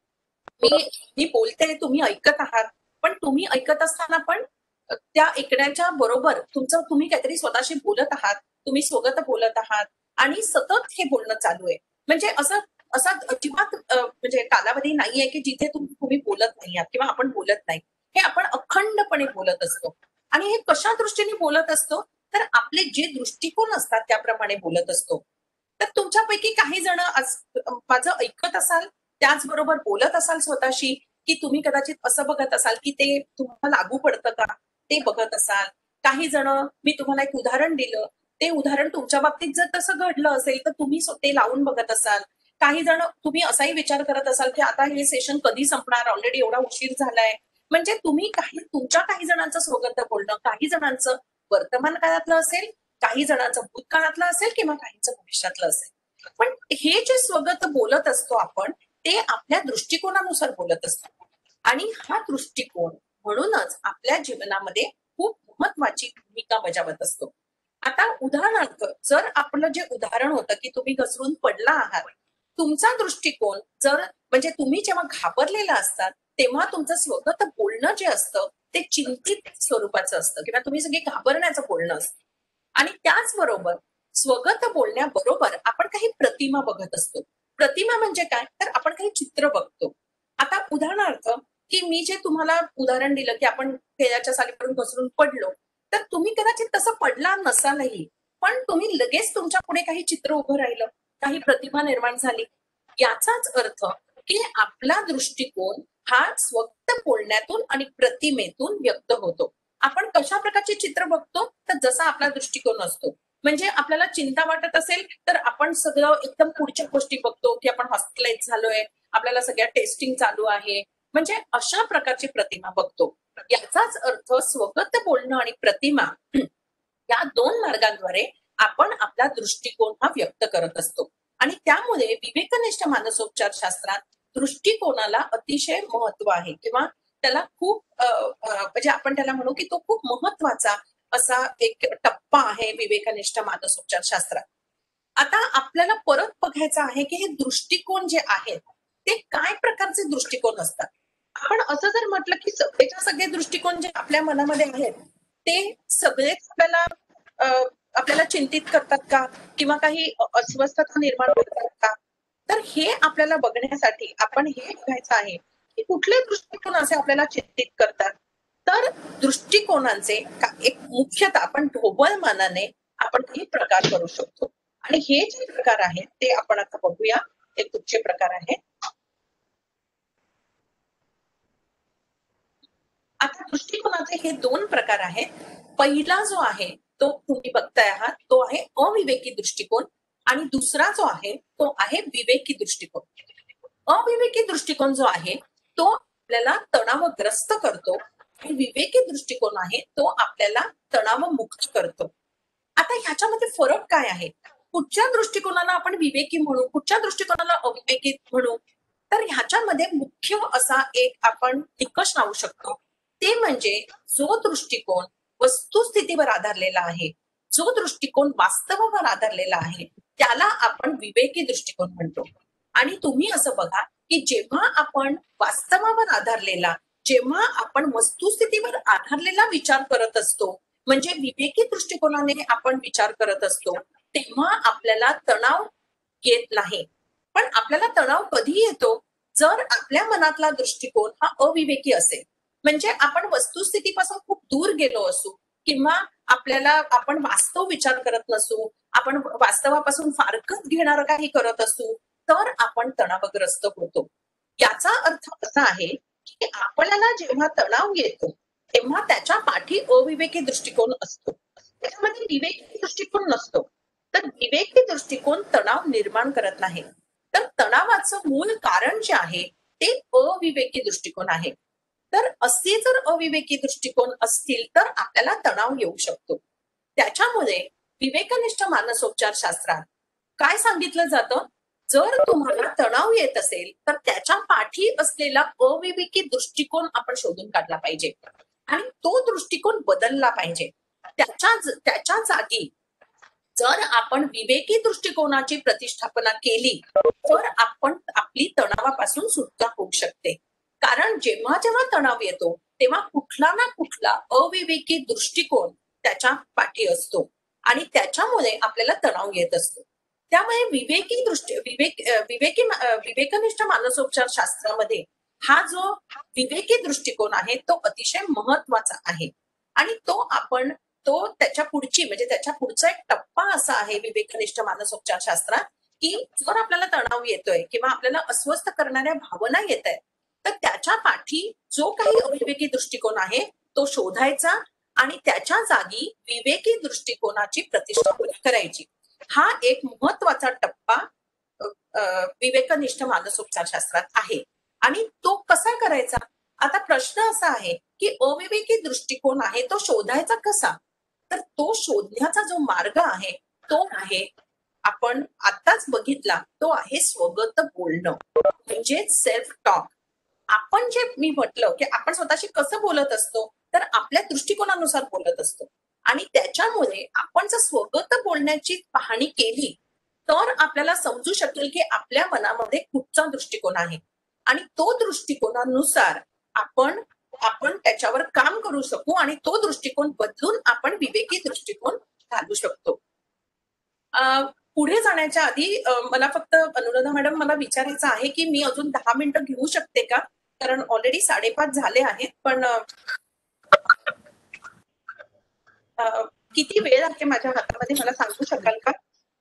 मी बोलते, तुम्ही ऐकत आहात, पण तुम्ही ऐकत असताना पण त्या ऐकण्याच्या बरोबर तुम्ही काहीतरी स्वतःशी बोलत आहात, तुम्ही स्वगत बोलत आहात आणि सतत हे बोलणं चालू आहे. म्हणजे असा अजिबात म्हणजे कालावधी नाहीये की जिथे तुम्ही बोलत नाही आहात किंवा आपण बोलत नाही. हे आपण अखंडपणे बोलत असतो. आणि हे कशा दृष्टीने बोलत असतो, तर आपले जे दृष्टिकोन असतात त्याप्रमाणे बोलत असतो. तर तुमच्यापैकी काही जण माझं ऐकत असाल, त्याचबरोबर बोलत असाल स्वतःशी, की तुम्ही कदाचित असं बघत असाल की ते तुम्हाला लागू पडतं का ते बघत असाल. काही जण, मी तुम्हाला एक उदाहरण दिलं, ते उदाहरण तुमच्या बाबतीत जर तसं घडलं असेल तर तुम्ही ते लावून बघत असाल. काही जण तुम्ही असाही विचार करत असाल की आता हे सेशन कधी संपणार, ऑलरेडी एवढा उशीर झालाय. म्हणजे तुम्ही तुमच्या काही जणांचं स्वगत बोलणं, काही जणांचं वर्तमान काळातलं असेल, काही जणांचं भूतकाळातलं असेल किंवा काहींचं भविष्यातलं असेल. पण हे जे स्वगत बोलत असतो आपण, ते आपल्या दृष्टिकोनानुसार बोलत असतो. आणि हा दृष्टिकोन म्हणूनच आपल्या जीवनामध्ये खूप महत्वाची भूमिका बजावत असतो. आता उदाहरणार्थ, जर आपलं जे उदाहरण होतं की तुम्ही घसरून पडला आहात, तुमचा दृष्टिकोन जर म्हणजे तुम्ही जेव्हा घाबरलेला असतात तेव्हा तुमचं स्वगत बोलणं जे असतं ते चिंतित स्वरूपाचं असतं किंवा तुम्ही सगळे घाबरण्याचं बोलणं असतं. आणि त्याचबरोबर स्वगत बोलण्याबरोबर आपण काही प्रतिमा बघत असतो. प्रतिमा म्हणजे काय, तर आपण काही चित्र बघतो. आता उदाहरणार्थ की मी जे तुम्हाला उदाहरण दिलं की आपण खेळाच्या सालीवरून घसरून पडलो, तर तुम्ही कदाचित तसं पडला नसालही, पण तुम्ही लगेच तुमच्या पुढे काही चित्र उभं राहिलं, काही प्रतिमा निर्माण झाली. याचाच अर्थ की आपला दृष्टिकोन हा स्वगत बोलण्यातून आणि प्रतिमेतून व्यक्त होतो. आपण कशा प्रकारचे चित्र बघतो, तर जसा आपला दृष्टिकोन असतो. म्हणजे आपल्याला चिंता वाटत असेल तर आपण सगळं एकदम पुढच्या गोष्टी बघतो की आपण हॉस्पिटलाइज झालोय, आपल्याला सगळ्या टेस्टिंग चालू आहे, म्हणजे अशा प्रकारची प्रतिमा बघतो. याचाच अर्थ स्वगत बोलणं आणि प्रतिमा या 2 मार्गांद्वारे आपण आपला दृष्टिकोन हा व्यक्त करत असतो. आणि त्यामुळे विवेकनिष्ठ मानसोपचार शास्त्रात दृष्टिकोनाला अतिशय महत्व आहे किंवा त्याला खूप म्हणजे आपण त्याला म्हणू की तो खूप महत्वाचा असा एक टप्पा आहे विवेकनिष्ठ मानसोपचार शास्त्रात. आता आपल्याला परत बघायचं आहे की हे दृष्टिकोन जे आहेत ते काय प्रकारचे दृष्टिकोन असतात. आपण असं जर म्हटलं की सगळेच्या सगळे दृष्टिकोन जे आपल्या मनामध्ये आहेत ते सगळेच आपल्याला चिंतित करतात का किंवा काही अस्वस्थता निर्माण करतात का, तर हे आपल्याला बघण्यासाठी आपण हे बघायचं आहे की कुठले दृष्टिकोन असे आपल्याला चिंतित करतात. तर दृष्टिकोनांचे एक मुख्यतः आपण ढोबळ मानाने आपण काही प्रकार करू शकतो. आणि हे जे प्रकार आहेत ते आपण आता बघूया, ते कुठचे प्रकार आहेत. आता दृष्टिकोनाचे हे 2 प्रकार आहेत. पहिला जो आहे तो तुम्ही बघताय आहात, तो आहे अविवेकी दृष्टिकोन आणि दुसरा जो आहे तो आहे विवेकी दृष्टिकोन. अविवेकी दृष्टिकोन जो आहे तो आपल्याला तणावग्रस्त करतो आणि विवेकी दृष्टिकोन आहे तो आपल्याला तणावमुक्त करतो. आता ह्याच्यामध्ये फरक काय आहे? कुठच्या दृष्टिकोनाला आपण विवेकी म्हणू, कुठच्या दृष्टिकोनाला अविवेकी म्हणू? तर ह्याच्यामध्ये मुख्य असा एक आपण निकष लावू शकतो, ते म्हणजे जो दृष्टिकोन वस्तुस्थितीवर आधारलेला आहे, जो दृष्टिकोन वास्तवावर आधारलेला आहे, त्याला आपण विवेकी दृष्टिकोन म्हणतो. आणि तुम्ही असं बघा की जेव्हा आपण वास्तवावर आधारलेला, जेव्हा आपण वस्तुस्थितीवर आधारलेला विचार करत असतो, म्हणजे विवेकी दृष्टिकोनाने आपण विचार करत असतो, तेव्हा आपल्याला तणाव येत नाही. पण आपल्याला तणाव कधी येतो? जर आपल्या मनातला दृष्टिकोन हा अविवेकी असेल, म्हणजे आपण वस्तुस्थितीपासून खूप दूर गेलो असू किंवा आपण वास्तव विचार करत नसू, आपण वास्तवापासून फारकत घेणारं काही करत असू, तर आपण तणावग्रस्त होतो. याचा अर्थ असा आहे की आपल्याला जेव्हा तणाव येतो तेव्हा त्याच्या पाठी अविवेकी दृष्टिकोन असतो, त्याच्यामध्ये विवेकी दृष्टिकोन नसतो. तर विवेकी दृष्टिकोन तणाव निर्माण करत नाही. तर तणावाचं मूळ कारण जे आहे ते अविवेकी दृष्टिकोन आहे. तर असे जर अविवेकी दृष्टिकोन असतील तर आपल्याला तणाव येऊ शकतो. त्याच्यामुळे विवेकनिष्ठ मानसोपचार शास्त्रात काय सांगितलं जातं? जर तुम्हाला तणाव येत असेल तर त्याच्या पाठी असलेला अविवेकी दृष्टिकोन आपण शोधून काढला पाहिजे आणि तो दृष्टिकोन बदलला पाहिजे. त्याच्या जागी जर आपण विवेकी दृष्टिकोनाची प्रतिष्ठापना केली तर आपण आपली तणावापासून सुटका होऊ शकते. कारण जेव्हा जेव्हा तणाव येतो तेव्हा कुठला ना कुठला अविवेकी दृष्टिकोन त्याच्या पाठी असतो आणि त्याच्यामुळे आपल्याला तणाव येत असतो. त्यामुळे विवेकनिष्ठ मानसोपचार शास्त्रामध्ये हा जो विवेकी दृष्टिकोन आहे तो अतिशय महत्वाचा आहे आणि त्याच्या पुढचा एक टप्पा असा आहे विवेकनिष्ठ मानसोपचार शास्त्रात, की जर आपल्याला तणाव येतोय किंवा आपल्याला अस्वस्थ करणाऱ्या भावना येत आहेत तर त्याच्या पाठी जो काही अविवेकी दृष्टिकोन आहे तो शोधायचा आणि त्याच्या जागी विवेकी दृष्टिकोनाची प्रतिष्ठापना करायची. हा एक महत्वाचा टप्पा विवेकनिष्ठ मानसोपचार शास्त्रात आहे. आणि तो कसा करायचा? आता प्रश्न असा आहे की अविवेकी दृष्टिकोन आहे तो शोधायचा कसा? तर तो शोधण्याचा जो मार्ग आहे तो आहे, आपण आताच बघितला, तो आहे स्वगत बोलणं, म्हणजे सेल्फ टॉक. आपण जे मी म्हटलं की आपण स्वतःशी कसं बोलत असतो, तर आपल्या दृष्टिकोनानुसार बोलत असतो आणि त्याच्यामुळे आपण जर स्वगत बोलण्याची पाहणी केली तर आपल्याला समजू शकेल की आपल्या मनामध्ये कुठचा दृष्टिकोन आहे आणि तो दृष्टिकोनानुसार आपण त्याच्यावर काम करू शकू आणि तो दृष्टिकोन बदलून आपण विवेकी दृष्टिकोन घालू शकतो. पुढे जाण्याच्या आधी मला फक्त अनुराधा मॅडम मला विचारायचं आहे की मी अजून 10 मिनिटं घेऊ शकते का? कारण ऑलरेडी 5:30 झाले आहेत. पण किती वेळ आहे माझ्या हातामध्ये मला सांगू शकाल का?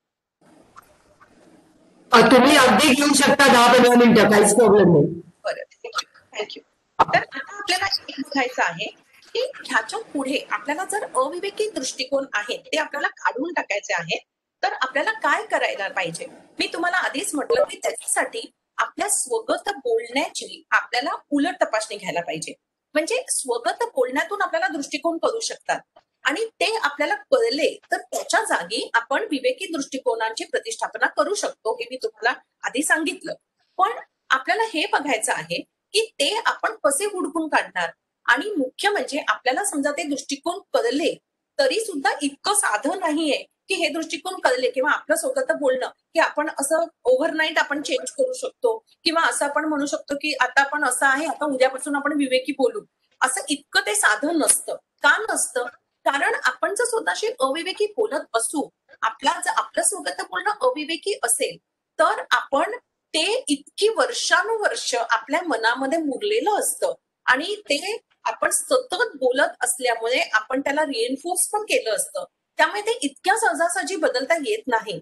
तुम्ही अगदी घेऊ शकता 10-15 मिनिटं, काहीच प्रॉब्लेम नाही. बरं, थँक्यू. तर आता आपल्याला एक बघायचं आहे की ह्याच्या पुढे आपल्याला जर अविवेकी दृष्टिकोन आहे ते आपल्याला काढून टाकायचे आहे तर आपल्याला काय करायला पाहिजे? मी तुम्हाला आधीच म्हटलं की त्याच्यासाठी आपल्या स्वगत बोलण्याची आपल्याला उलट तपासणी घ्यायला पाहिजे. म्हणजे स्वगत बोलण्यातून आपल्याला दृष्टिकोन कळू शकतात आणि ते आपल्याला कळले तर त्याच्या जागी आपण विवेकी दृष्टिकोनाची प्रतिष्ठापना करू शकतो, हे मी तुम्हाला आधी सांगितलं. पण आपल्याला हे बघायचं आहे की ते आपण कसे हुडकून काढणार आणि मुख्य म्हणजे आपल्याला समजा ते दृष्टिकोन कळले तरी सुद्धा इतकं साधं नाहीये की हे दृष्टिकोन कळले किंवा आपलं स्वतः बोलणं की आपण असं ओव्हरनाईट आपण चेंज करू शकतो किंवा असं आपण म्हणू शकतो की आता आपण असं आहे, आता उद्यापासून आपण विवेकी बोलू, असं इतकं ते साधं नसतं. का नसतं? कारण आपण जर स्वतःशी अविवेकी बोलत असू, आपलं स्वतः बोलणं अविवेकी असेल तर आपण ते इतकी वर्षानुवर्ष आपल्या मनामध्ये मुरलेलं असतं आणि ते आपण सतत बोलत असल्यामुळे आपण त्याला रिएन्फोर्स पण केलं असतं. त्यामुळे ते इतक्या सहजासहजी बदलता येत नाही.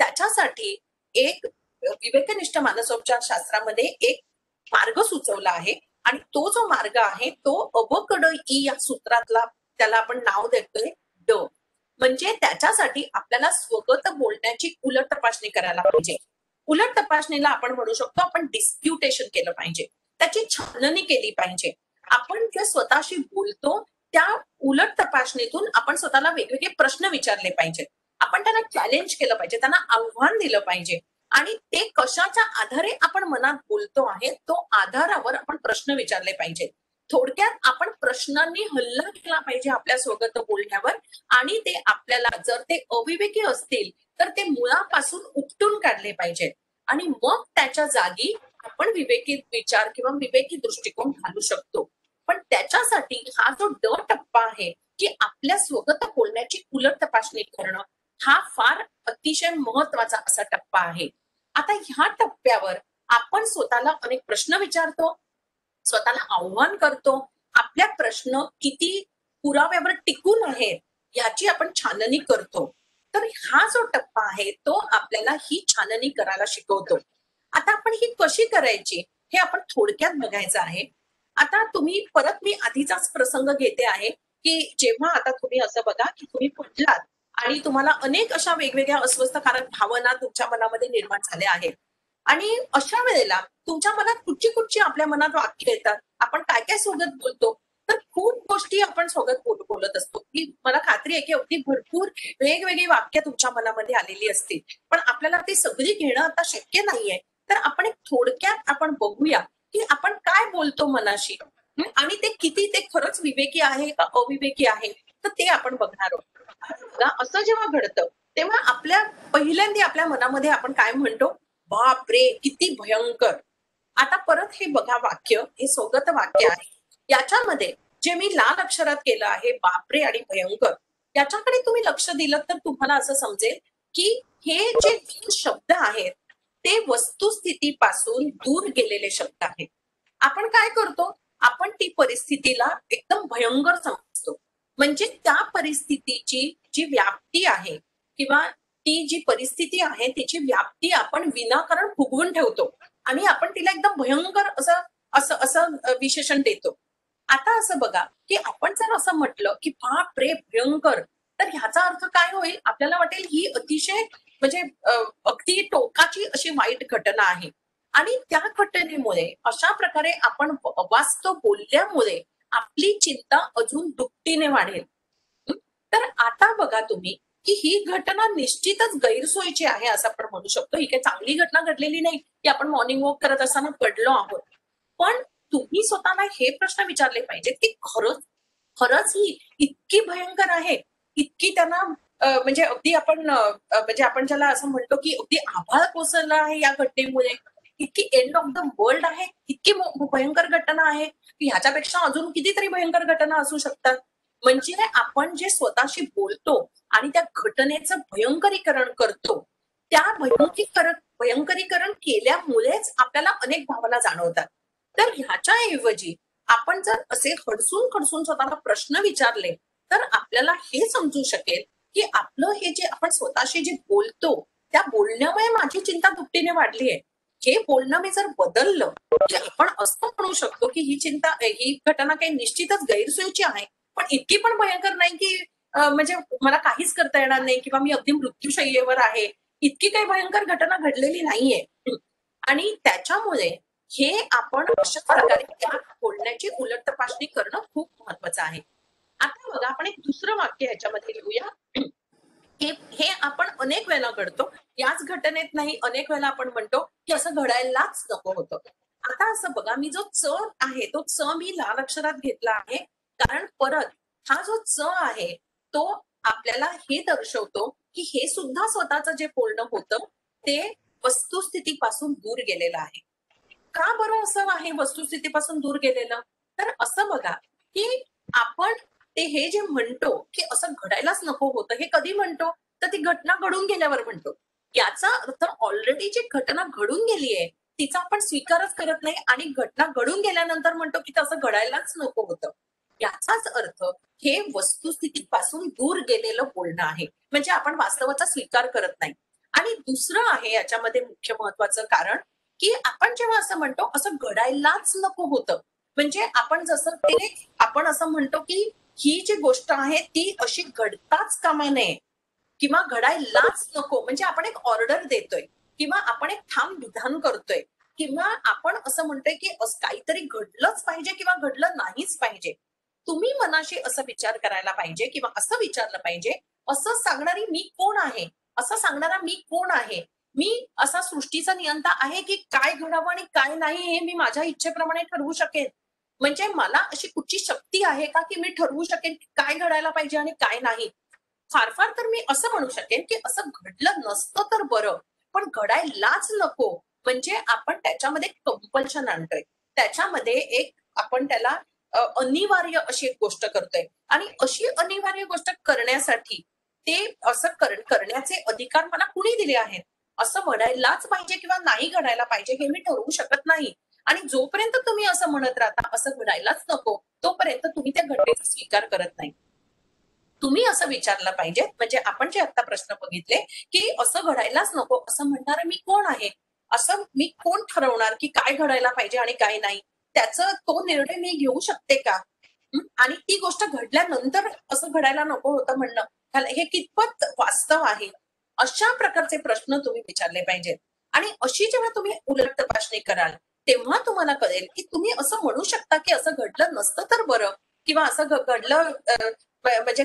त्याच्यासाठी एक विवेकनिष्ठ मानसोपचार शास्त्रामध्ये एक मार्ग सुचवला आहे आणि तो जो मार्ग आहे तो अबकड ई या सूत्रातला त्याला आपण नाव देतोय ड. म्हणजे त्याच्यासाठी आपल्याला स्वगत बोलण्याची उलट तपासणी करायला पाहिजे. उलट तपासणीला आपण म्हणू शकतो आपण डिस्प्युटेशन केलं पाहिजे, त्याची छाननी केली पाहिजे. आपण जे स्वतःशी बोलतो त्या उलट तपासणीतून आपण स्वतःला वेगवेगळे प्रश्न विचारले पाहिजेत. आपण त्यांना चॅलेंज केलं पाहिजे, त्यांना आव्हान दिलं पाहिजे आणि ते कशाच्या आधारे आपण मनात बोलतो आहे तो आधारावर आपण प्रश्न विचारले पाहिजे. थोडक्यात आपण प्रश्नांनी हल्ला केला पाहिजे आपल्या स्वगत बोलण्यावर आणि ते आपल्याला जर ते अविवेकी असतील तर ते मुळापासून उपटून काढले पाहिजेत आणि मग त्याच्या जागी आपण विवेकी विचार किंवा विवेकी दृष्टिकोन घालू शकतो. पण त्याच्यासाठी हा जो ड टप्पा आहे की आपल्या स्वगत बोलण्याची उलट तपासणी करणं हा फार अतिशय महत्वाचा असा टप्पा आहे. आता ह्या टप्प्यावर आपण स्वतःला अनेक प्रश्न विचारतो, स्वतःला आव्हान करतो, आपल्या प्रश्न किती पुराव्यावर टिकून आहेत याची आपण छाननी करतो. तर हा जो टप्पा आहे तो आपल्याला ही छाननी करायला शिकवतो. आता आपण ही कशी करायची हे आपण थोडक्यात बघायचं आहे. आता तुम्ही परत मी आधीचाच प्रसंग घेते आहे की जेव्हा आता तुम्ही असं बघा की तुम्ही पडलात आणि तुम्हाला अनेक अशा वेगवेगळ्या अस्वस्थकारक भावना तुमच्या मनामध्ये निर्माण झाल्या आहेत आणि अशा वेळेला तुमच्या मनात कुठची कुठची आपल्या मनात वाक्य येतात. आपण काय काय सोबत बोलतो तर खूप गोष्टी आपण सोबत बोलत असतो की मला खात्री आहे की अगदी भरपूर वेगवेगळी वाक्य तुमच्या मनामध्ये आलेली असतील, पण आपल्याला ती सगळी घेणं आता शक्य नाहीये. तर आपण एक थोडक्यात आपण बघूया की आपण काय बोलतो मनाशी आणि ते किती ते खरंच विवेकी आहे का अविवेकी आहे तर ते आपण बघणार आहोत. असं जेव्हा घडतं तेव्हा आपल्या पहिल्यांदा आपल्या मनामध्ये आपण काय म्हणतो, बाप रे किती भयंकर. आता परत हे बघा वाक्य हे स्वगत वाक्य आहे. याच्यामध्ये जे मी लाल अक्षरात केलं आहे बापरे आणि भयंकर याच्याकडे तुम्ही लक्ष दिलं तर तुम्हाला असं समजेल की हे जे शब्द आहेत ते वस्तुस्थितीपासून दूर गेलेले शब्द आहेत. आपण काय करतो, आपण ती परिस्थितीला एकदम भयंकर समजतो. म्हणजे त्या परिस्थितीची जी व्याप्ती आहे किंवा ती जी परिस्थिती आहे तिची व्याप्ती आपण विनाकारण फुगवून ठेवतो आणि आपण तिला एकदम भयंकर असं असं असं विशेषण देतो. आता असं बघा की आपण जर असं म्हटलं की बाप रे भयंकर तर ह्याचा अर्थ काय होईल, आपल्याला वाटेल ही अतिशय म्हणजे अगदी टोकाची अशी वाईट घटना आहे आणि त्या घटनेमुळे अशा प्रकारे आपण अवास्तव बोलल्यामुळे आपली चिंता अजून दुपटीने वाढेल. तर आता बघा तुम्ही की ही घटना निश्चितच गैरसोयीची आहे असं आपण म्हणू शकतो. ही काही चांगली घटना घडलेली नाही की आपण मॉर्निंग वॉक करत असताना पडलो आहोत. पण तुम्ही स्वतःला हे प्रश्न विचारले पाहिजेत की खरंच ही इतकी भयंकर आहे, इतकी त्यांना म्हणजे अगदी आपण म्हणजे आपण ज्याला असं म्हणतो की अगदी आभाळ कोसळलं आहे या घटनेमुळे, इतकी एंड ऑफ द वर्ल्ड आहे, इतकी भयंकर घटना आहे की ह्याच्यापेक्षा अजून कितीतरी भयंकर घटना असू शकतात. म्हणजे आपण जे स्वतःशी बोलतो आणि त्या घटनेचं भयंकरीकरण करतो त्या भयंकरीकरण केल्यामुळेच आपल्याला अनेक भावना जाणवतात. तर ह्याच्याऐवजी आपण जर असे खडसून खडसून स्वतःला प्रश्न विचारले तर आपल्याला हे समजू शकेल की आपलं हे जे आपण स्वतःशी जे बोलतो त्या बोलण्यामुळे माझी चिंता दुपटीने वाढली आहे. हे बोलणं मी जर बदललं की आपण असं म्हणू शकतो की ही घटना काही निश्चितच गैरसोयीची आहे पण इतकी पण भयंकर नाही की म्हणजे मला काहीच करता येणार नाही किंवा मी अगदी मृत्यूशय्येवर आहे, इतकी काही भयंकर घटना घडलेली नाहीये. आणि त्याच्यामुळे हे आपण अशा प्रकारे त्या बोलण्याची उलट तपासणी करणं खूप महत्वाचं आहे. आता बघा आपण एक दुसरं वाक्य ह्याच्यामध्ये लिहूया. हे आपण अनेक वेळेला घडतो, याच घटनेत नाही अनेक वेळेला आपण म्हणतो की असं घडायलाच नको होतं. आता असं बघा मी जो च आहे तो च मी लाल अक्षरात घेतला आहे कारण परत हा जो च आहे तो आपल्याला हे दर्शवतो की हे सुद्धा स्वतःचं जे बोलणं होतं ते वस्तुस्थितीपासून दूर गेलेलं आहे. का बरं असं आहे वस्तुस्थितीपासून दूर गेलेलं, तर असं बघा की आपण ते हे जे म्हणतो की असं घडायलाच नको होतं हे कधी म्हणतो तर ती घटना घडून गेल्यावर म्हणतो. याचा अर्थ ऑलरेडी जी घटना घडून गेली आहे तिचा आपण स्वीकारच करत नाही आणि घटना घडून गेल्यानंतर म्हणतो की तसं घडायलाच नको होतं. याचाच अर्थ हे वस्तुस्थितीपासून दूर गेलेलं बोलणं आहे. म्हणजे आपण वास्तवाचा स्वीकार करत नाही. आणि दुसरं आहे याच्यामध्ये मुख्य महत्वाचं कारण, की आपण जेव्हा असं म्हणतो असं घडायलाच नको होतं. म्हणजे आपण जसं ते आपण असं म्हणतो की ही जी गोष्ट आहे ती अशी घडताच कामा नये किंवा घडायलाच नको, म्हणजे आपण एक ऑर्डर देतोय किंवा आपण एक ठाम विधान करतोय किंवा आपण असं म्हणतोय की काहीतरी घडलंच पाहिजे किंवा घडलं नाहीच पाहिजे. तुम्ही मनाशी असं विचार करायला पाहिजे किंवा असं विचारलं पाहिजे, असं सांगणारी मी कोण आहे? असं सांगणारा मी कोण आहे? मी असा सृष्टीचा नियंता आहे की काय घडावं आणि काय नाही हे मी माझ्या इच्छेप्रमाणे ठरवू शकेन? म्हणजे मला अशी कुठची शक्ती आहे का की मी ठरवू शकेन की काय घडायला पाहिजे आणि काय नाही? फार फार तर मी असं म्हणू शकेन की असं घडलं नसतं तर बरं, पण घडायलाच नको. म्हणजे आपण त्याच्यामध्ये कंपल्शन आणतोय. त्याच्यामध्ये एक आपण त्याला अनिवार्य अशी एक गोष्ट करतोय आणि अशी अनिवार्य गोष्ट करण्यासाठी ते असं करण्याचे अधिकार मला कुणी दिले आहेत? असं घडायलाच पाहिजे किंवा नाही घडायला पाहिजे हे मी ठरवू शकत नाही. आणि जोपर्यंत तुम्ही असं म्हणत राहता असं घडायलाच नको, तोपर्यंत तुम्ही त्या घटनेचा स्वीकार करत नाही. तुम्ही असं विचारलं पाहिजे, म्हणजे आपण जे आता प्रश्न बघितले की असं घडायलाच नको असं म्हणणारं मी कोण आहे? असं मी कोण ठरवणार की काय घडायला पाहिजे आणि काय नाही? त्याचं तो निर्णय मी घेऊ शकते का? आणि ती गोष्ट घडल्यानंतर असं घडायला नको होतं म्हणणं, हे कितपत वास्तव आहे? अशा प्रकारचे प्रश्न तुम्ही विचारले पाहिजेत. आणि अशी जेव्हा तुम्ही उलट तपासणी कराल, तेव्हा तुम्हाला कळेल की तुम्ही असं म्हणू शकता की असं घडलं नसतं तर बरं किंवा असं घडलं म्हणजे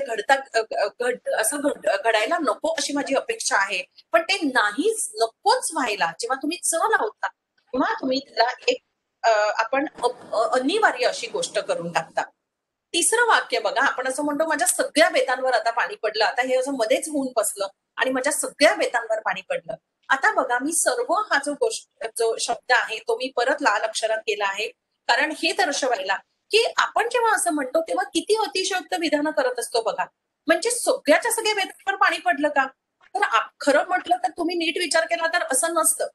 असं घडायला नको अशी माझी अपेक्षा आहे. पण ते नाहीच, नकोच व्हायला जेव्हा तुम्ही लावता, तेव्हा तुम्ही त्याला एक आपण अनिवार्य अशी गोष्ट करून टाकता. तिसरं वाक्य बघा, आपण असं म्हणतो माझ्या सगळ्या बेतांवर आता पाणी पडलं. आता हे असं मध्येच होऊन बसलं आणि माझ्या सगळ्या बेतांवर पाणी पडलं. आता बघा, मी सर्व हा जो शब्द आहे तो मी परत लाल अक्षरात केला आहे, कारण हे दर्शवायला की आपण जेव्हा असं म्हणतो तेव्हा किती अतिशयोक्त विधानं करत असतो बघा. म्हणजे सगळ्याच्या सगळ्या बेतांवर पाणी पडलं का? तर खरं म्हटलं तर तुम्ही नीट विचार केला तर असं नसतं.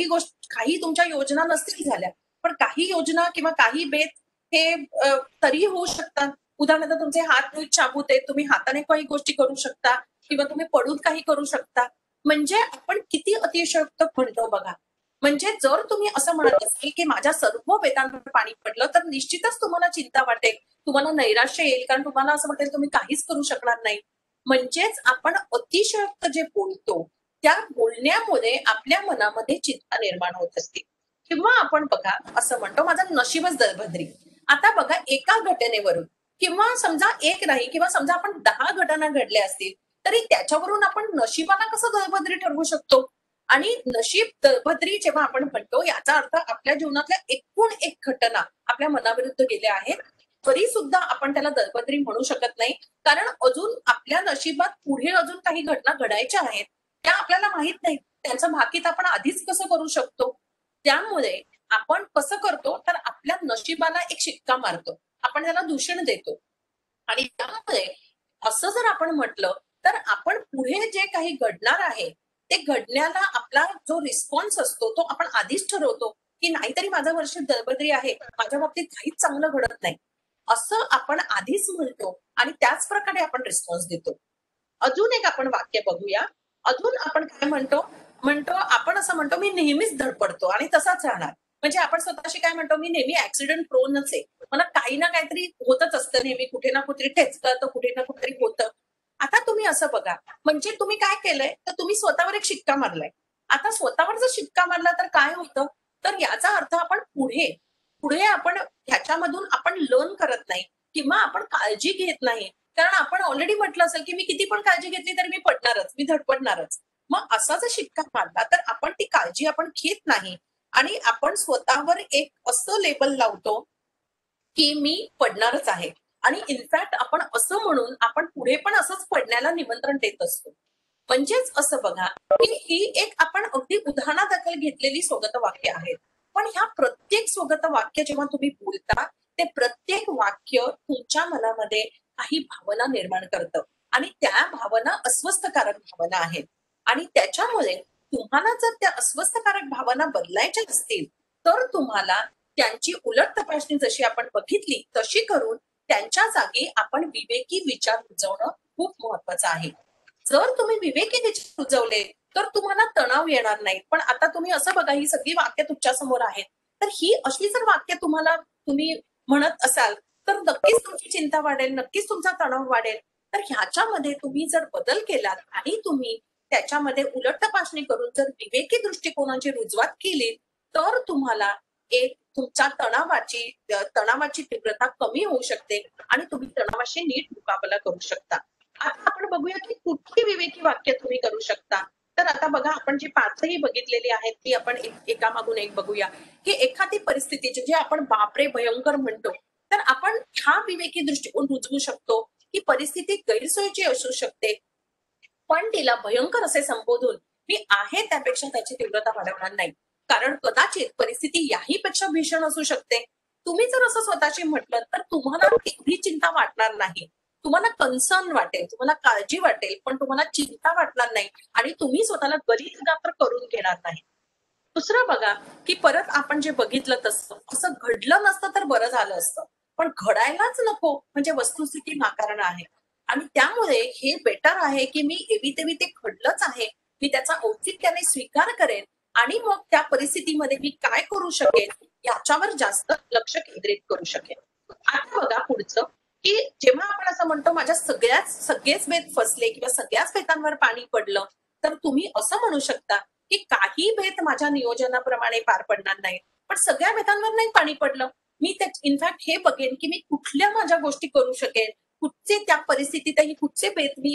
काही तुमच्या योजना नसतील झाल्या, पण काही योजना किंवा काही बेत हे तरी होऊ शकतात. उदाहरणार्थ तुमचे हात नीट शाबूत आहेत, तुम्ही हाताने काही गोष्टी करू शकता किंवा तुम्ही पडून काही करू शकता. म्हणजे आपण किती अतिशयोक्त म्हणतो बघा. म्हणजे जर तुम्ही असं म्हणत असाल की माझ्या सर्व बेतांवर पाणी पडलं, तर निश्चितच तुम्हाला चिंता वाटेल, तुम्हाला नैराश्य येईल, कारण तुम्हाला असं वाटेल तुम्ही काहीच करू शकणार नाही. म्हणजेच आपण अतिशयोक्त जे बोलतो त्या बोलण्यामुळे आपल्या मनामध्ये चिंता निर्माण होत असते. किंवा आपण बघा असं म्हणतो माझं नशीबच दळभद्री. आता बघा एका घटनेवरून किंवा समजा एक नाही किंवा समजा आपण 10 घटना घडल्या असतील, तरी त्याच्यावरून आपण नशिबाला कसं दळभद्री ठरवू शकतो? आणि नशीब दळभद्री जेव्हा आपण म्हणतो याचा अर्थ आपल्या जीवनातल्या एकूण एक घटना आपल्या मनाविरुद्ध गेल्या आहेत, तरी सुद्धा आपण त्याला दळभद्री म्हणू शकत नाही. कारण अजून आपल्या नशिबात पुढे अजून काही घटना घडायच्या आहेत, त्या आपल्याला माहित नाहीत. त्यांचं भाकीत आपण आधीच कसं करू शकतो? त्यामुळे आपण कसं करतो तर आपल्या नशिबाला एक शिक्का मारतो, आपण त्याला दूषण देतो. आणि त्यामुळे असं जर आपण म्हटलं तर आपण पुढे जे काही घडणार आहे ते घडण्याला आपला जो रिस्पॉन्स असतो तो आपण आधीच ठरवतो की नाहीतरी माझं वर्ष दळभद्री आहे, माझ्या बाबतीत काहीच चांगलं घडत नाही, असं आपण आधीच म्हणतो आणि त्याच प्रकारे आपण रिस्पॉन्स देतो. अजून एक आपण वाक्य बघूया. अजून आपण काय म्हणतो म्हणतो आपण असं म्हणतो मी नेहमीच धडपडतो आणि तसाच राहणार. म्हणजे आपण स्वतःशी काय म्हणतो, मी नेहमी ऍक्सिडेंट प्रोनच आहे, मला काही ना काहीतरी होतच असतं, नेहमी कुठे ना कुठे ठेचतं तर कुठे ना कुठेतरी होतं. आता तुम्ही असं बघा, म्हणजे तुम्ही काय केलंय तर तुम्ही स्वतःवर एक शिक्का मारलाय. आता स्वतःवर जर शिक्का मारला तर काय होतं, तर याचा अर्थ आपण पुढे पुढे आपण ह्याच्यामधून आपण लर्न करत नाही किंवा आपण काळजी घेत नाही. कारण आपण ऑलरेडी म्हटलं असेल की मी किती पण काळजी घेतली तरी मी पडणारच, मी धडपडणारच. मग असा जर शिक्का मारला तर आपण ती काळजी आपण घेत नाही आणि आपण स्वतःवर एक असं लेबल लावतो की मी पडणारच आहे. आणि इनफॅक्ट आपण असं म्हणून आपण पुढे पण असंच पडण्याला निमंत्रण देत असतो. म्हणजेच असं बघा की ही एक आपण अगदी उदाहरणादाखल घेतलेली स्वगत वाक्य आहेत. पण ह्या प्रत्येक स्वगत वाक्य जेव्हा तुम्ही बोलता ते प्रत्येक वाक्य तुमच्या मनामध्ये काही भावना निर्माण करतं आणि त्या भावना अस्वस्थकारक भावना आहेत. आणि त्याच्यामुळे तुम्हाला जर त्या अस्वस्थकारक भावना बदलायच्या असतील तर तुम्हाला त्यांची उलट तपासणी जशी आपण बघितली तशी करून त्यांच्या जागी आपण विवेकी विचार रुजवणं खूप महत्वाचं आहे. जर तुम्ही विवेकी विचार रुजवले तर तुम्हाला तणाव येणार नाही. पण आता तुम्ही असं बघा, ही सगळी वाक्य तुमच्या समोर आहेत, तर ही अशी जर वाक्य तुम्ही म्हणत असाल तर नक्कीच तुमची चिंता वाढेल, नक्कीच तुमचा तणाव वाढेल. तर ह्याच्यामध्ये तुम्ही जर बदल केलात आणि तुम्ही त्याच्यामध्ये उलट तपासणी करून जर विवेकी दृष्टिकोनाची रुजवात केली तर तुम्हाला एक तुमच्या तणावाची तीव्रता कमी होऊ शकते आणि तुम्ही तणावाशी नीट मुकाबला करू शकता. आता आपण बघूया की कुठली विवेकी वाक्य तुम्ही करू शकता. तर आता बघा, आपण जी पाचही बघितलेली आहेत ती आपण एकामागून एक बघूया. की एखादी परिस्थिती जे आपण बापरे भयंकर म्हणतो, तर आपण हा विवेकी दृष्टिकोन रुजवू शकतो की परिस्थिती गैरसोयीची असू शकते, पण तिला भयंकर असे संबोधून मी आहे त्यापेक्षा त्याची तीव्रता वाढवणार नाही. कारण कदाचित परिस्थिती याहीपेक्षा भीषण असू शकते. तुम्ही जर असं स्वतःशी म्हटलं तर तुम्हाला एवढी चिंता वाटणार नाही. तुम्हाला कन्सर्न वाटेल, तुम्हाला काळजी वाटेल, पण तुम्हाला चिंता वाटणार नाही आणि तुम्ही स्वतःला गरीब गात्र करून घेणार नाही. दुसरं बघा की परत आपण जे बघितलं तसं असं घडलं नसतं तर बरं झालं असतं, पण घडायलाच नको म्हणजे वस्तुस्थिती नाकारणं आहे. आणि त्यामुळे हे बेटर आहे की मी एवी तेवी ते घडलंच आहे, मी त्याचा औचित्याने स्वीकार करेन आणि मग त्या परिस्थितीमध्ये मी काय करू शकेन याच्यावर जास्त लक्ष केंद्रित करू शकेन. आता बघा पुढचं की जेव्हा आपण असं म्हणतो माझ्या सगळेच बेत फसले किंवा सगळ्याच बेतांवर पाणी पडलं, तर तुम्ही असं म्हणू शकता की काही बेत माझ्या नियोजनाप्रमाणे पार पडणार नाही, पण सगळ्या बेतांवर नाही पाणी पडलं. मी इनफॅक्ट हे बघेन की मी कुठल्या माझ्या गोष्टी करू शकेन, कुठचे त्या परिस्थितीतही कुठचे बेत मी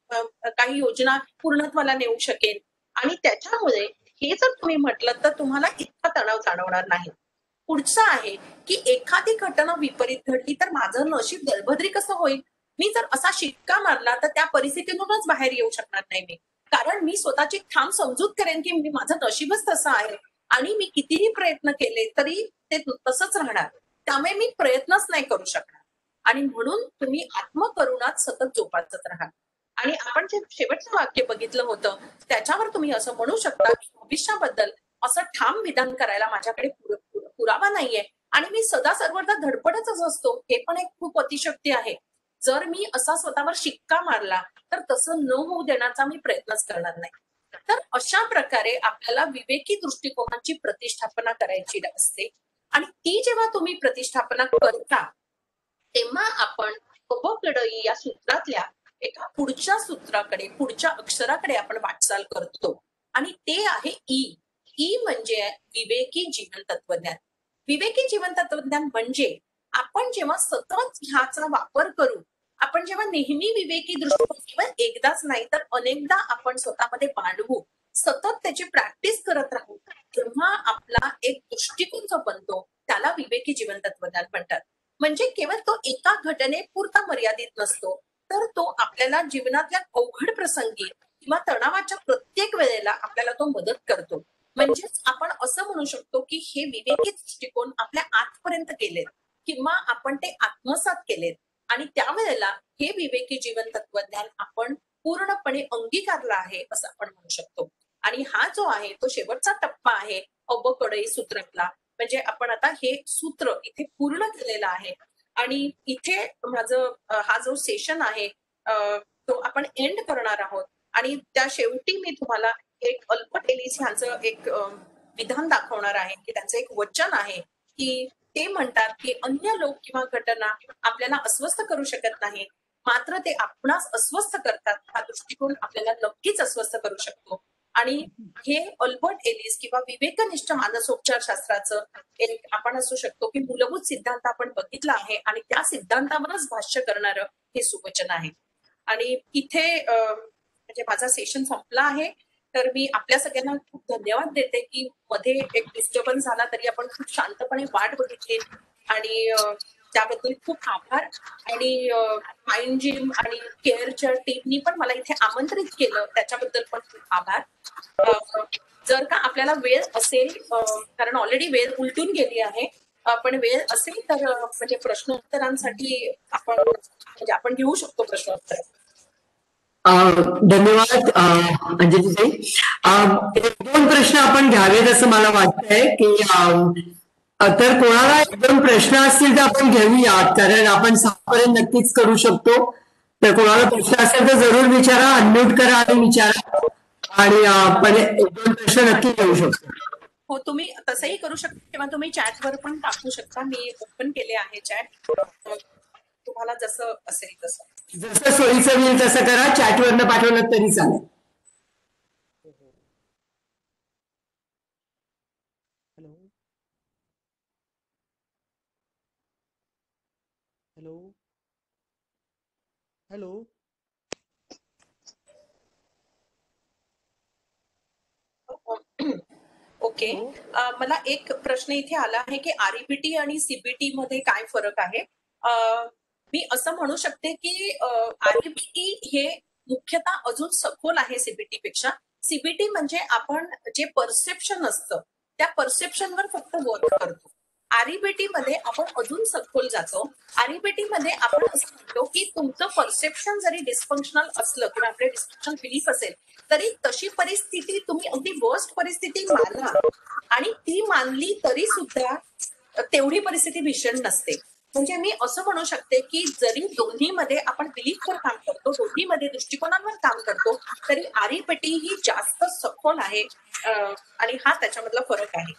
काही योजना पूर्णत्वाला नेऊ शकेन. आणि त्याच्यामुळे हे जर तुम्ही म्हटलं तर तुम्हाला इतका तणाव जाणवणार नाही. पुढचं आहे की एखादी घटना विपरीत घडली तर माझं नशीब दलबद्री कसं होईल. मी जर असा शिक्का मारला तर त्या परिस्थितीतूनच बाहेर येऊ शकणार नाही मी, कारण मी स्वतःची ठाम समजूत करेन की माझं नशीबच तसं आहे आणि मी कितीही प्रयत्न केले तरी ते तसंच राहणार. त्यामुळे मी प्रयत्नच नाही करू शकणार. आणि म्हणून तुम्ही आत्मकरुणात सतत जोपासत राहा. आणि आपण जे शेवटचं वाक्य बघितलं होतं त्याच्यावर तुम्ही असं म्हणू शकता की भविष्याबद्दल असं ठाम विधान करायला माझ्याकडे पुरावा नाहीये आणि मी सदा सर्वदा धडपडतच असतो, हे पण एक खूप अतिशक्ती आहे. जर मी असा स्वतःवर शिक्का मारला तर तसं न होऊ देण्याचा मी प्रयत्नच करणार नाही. तर अशा प्रकारे आपल्याला विवेकी दृष्टिकोनाची प्रतिष्ठापना करायची असते आणि ती जेव्हा तुम्ही प्रतिष्ठापना करता तेव्हा आपण कडई या सूत्रातल्या एका पुढच्या सूत्राकडे, पुढच्या अक्षराकडे आपण वाटचाल करतो आणि ते आहे ई म्हणजे विवेकी जीवन तत्वज्ञान. विवेकी जीवन तत्वज्ञान म्हणजे आपण जेव्हा सतत ह्याचा वापर करू, आपण जेव्हा नेहमी विवेकी दृष्टिकोन केवळ एकदाच नाही तर अनेकदा आपण स्वतःमध्ये बांधवू, सतत त्याची प्रॅक्टिस करत राहू, तेव्हा आपला एक दृष्टिकोन जो बनतो त्याला विवेकी जीवन तत्वज्ञान म्हणतात. म्हणजे केवळ तो एका घटनेपुरता मर्यादित नसतो, तर तो आपल्याला जीवनातल्या अवघड प्रसंगी किंवा तणावाच्या प्रत्येक वेळेला आपल्याला तो मदत करतो. म्हणजेच आपण असं म्हणू शकतो की हे विवेकी दृष्टिकोन आपल्या आतपर्यंत गेलेत किंवा आपण ते आत्मसात केलेत आणि त्यावेळेला हे विवेकी जीवन तत्वज्ञान आपण पूर्णपणे अंगीकारलं आहे असं आपण म्हणू शकतो. आणि हा जो आहे तो शेवटचा टप्पा आहे कडई सूत्रातला. म्हणजे आपण आता हे सूत्र इथे पूर्ण केलेलं आहे आणि इथे माझं हा जो सेशन आहे तो आपण एंड करणार आहोत. आणि त्या शेवटी मी तुम्हाला एक अल्बर्ट एलिस ह्यांचं एक विधान दाखवणार आहे की त्यांचं एक वचन आहे की ते म्हणतात की अन्य लोक किंवा घटना आपल्याला अस्वस्थ करू शकत नाही, मात्र ते आपणास अस्वस्थ करतात. हा दृष्टिकोन आपल्याला नक्कीच अस्वस्थ करू शकतो. आणि हे अल्बर्ट एलिस किंवा विवेकनिष्ठ मानसोपचार शास्त्राचं एक आपण असू शकतो की मूलभूत सिद्धांत आपण बघितला आहे आणि त्या सिद्धांतावरच भाष्य करणारं हे सुवचन आहे. आणि इथे म्हणजे माझा सेशन संपला आहे. तर मी आपल्या सगळ्यांना खूप धन्यवाद देते की मध्ये एक डिस्टर्बन्स झाला तरी आपण खूप शांतपणे वाट बघितली आणि त्याबद्दल खूप आभार. आणि माइंड जिम आणि केअरच्या टीमनी पण मला इथे आमंत्रित केलं त्याच्याबद्दल पण खूप आभार. जर का आपल्याला वेळ असेल, कारण ऑलरेडी वेळ उलटून गेली आहे, पण वेळ असेल तर म्हणजे प्रश्नोत्तरांसाठी आपण घेऊ शकतो प्रश्नोत्तर. धन्यवाद अंजलीताई. 2 प्रश्न आपण घ्यावेत असं मला वाटतंय की तर कोणाला 1-2 प्रश्न असतील तर आपण घेऊयात, कारण आपण 6 पर्यंत नक्कीच करू शकतो. तर कोणाला प्रश्न असेल तर जरूर विचारा, अनम्यूट करा आणि विचारा. आणि आपण 1-2 प्रश्न नक्की घेऊ शकतो. हो, तुम्ही तसंही करू शकता किंवा तुम्ही चॅटवर पण टाकू शकता. मी ओपन केले आहे चॅट. तुम्हाला जसं असेल तसं. जसं सोयीचं होईल तसं करा, चॅटवरनं पाठवलं तरी चालेल. Hello hello hello okay. मला एक प्रश्न इथे आला आहे की आरईबीटी आणि सीबीटी मध्ये काय फरक आहे. मी असं म्हणू शकते की आरईबीटी हे मुख्यतः अजून सखोल आहे सीबीटी पेक्षा. सीबीटी म्हणजे आपण जे परसेप्शन असतं त्या परसेप्शनवर फक्त वर्क करतो. आरईबीटी मध्ये आपण अजून सखोल जातो. आरईबीटी मध्ये आपण असं म्हणतो की तुमचं परसेप्शन जरी डिस्फंक्शनल असलं किंवा आपले डिस्फंक्शनल बिलीफ असेल तरी तशी परिस्थिती तुम्ही अगदी वर्स्ट परिस्थिती माना आणि ती मानली तरी सुद्धा तेवढी परिस्थिती भीषण नसते. म्हणजे मी असं म्हणू शकते की जरी दोन्हीमध्ये आपण बिलीफवर काम करतो, दोन्हीमध्ये दृष्टिकोनांवर काम करतो, तरी आरईबीटी ही जास्त सखोल आहे आणि हा त्याच्यामधला फरक आहे.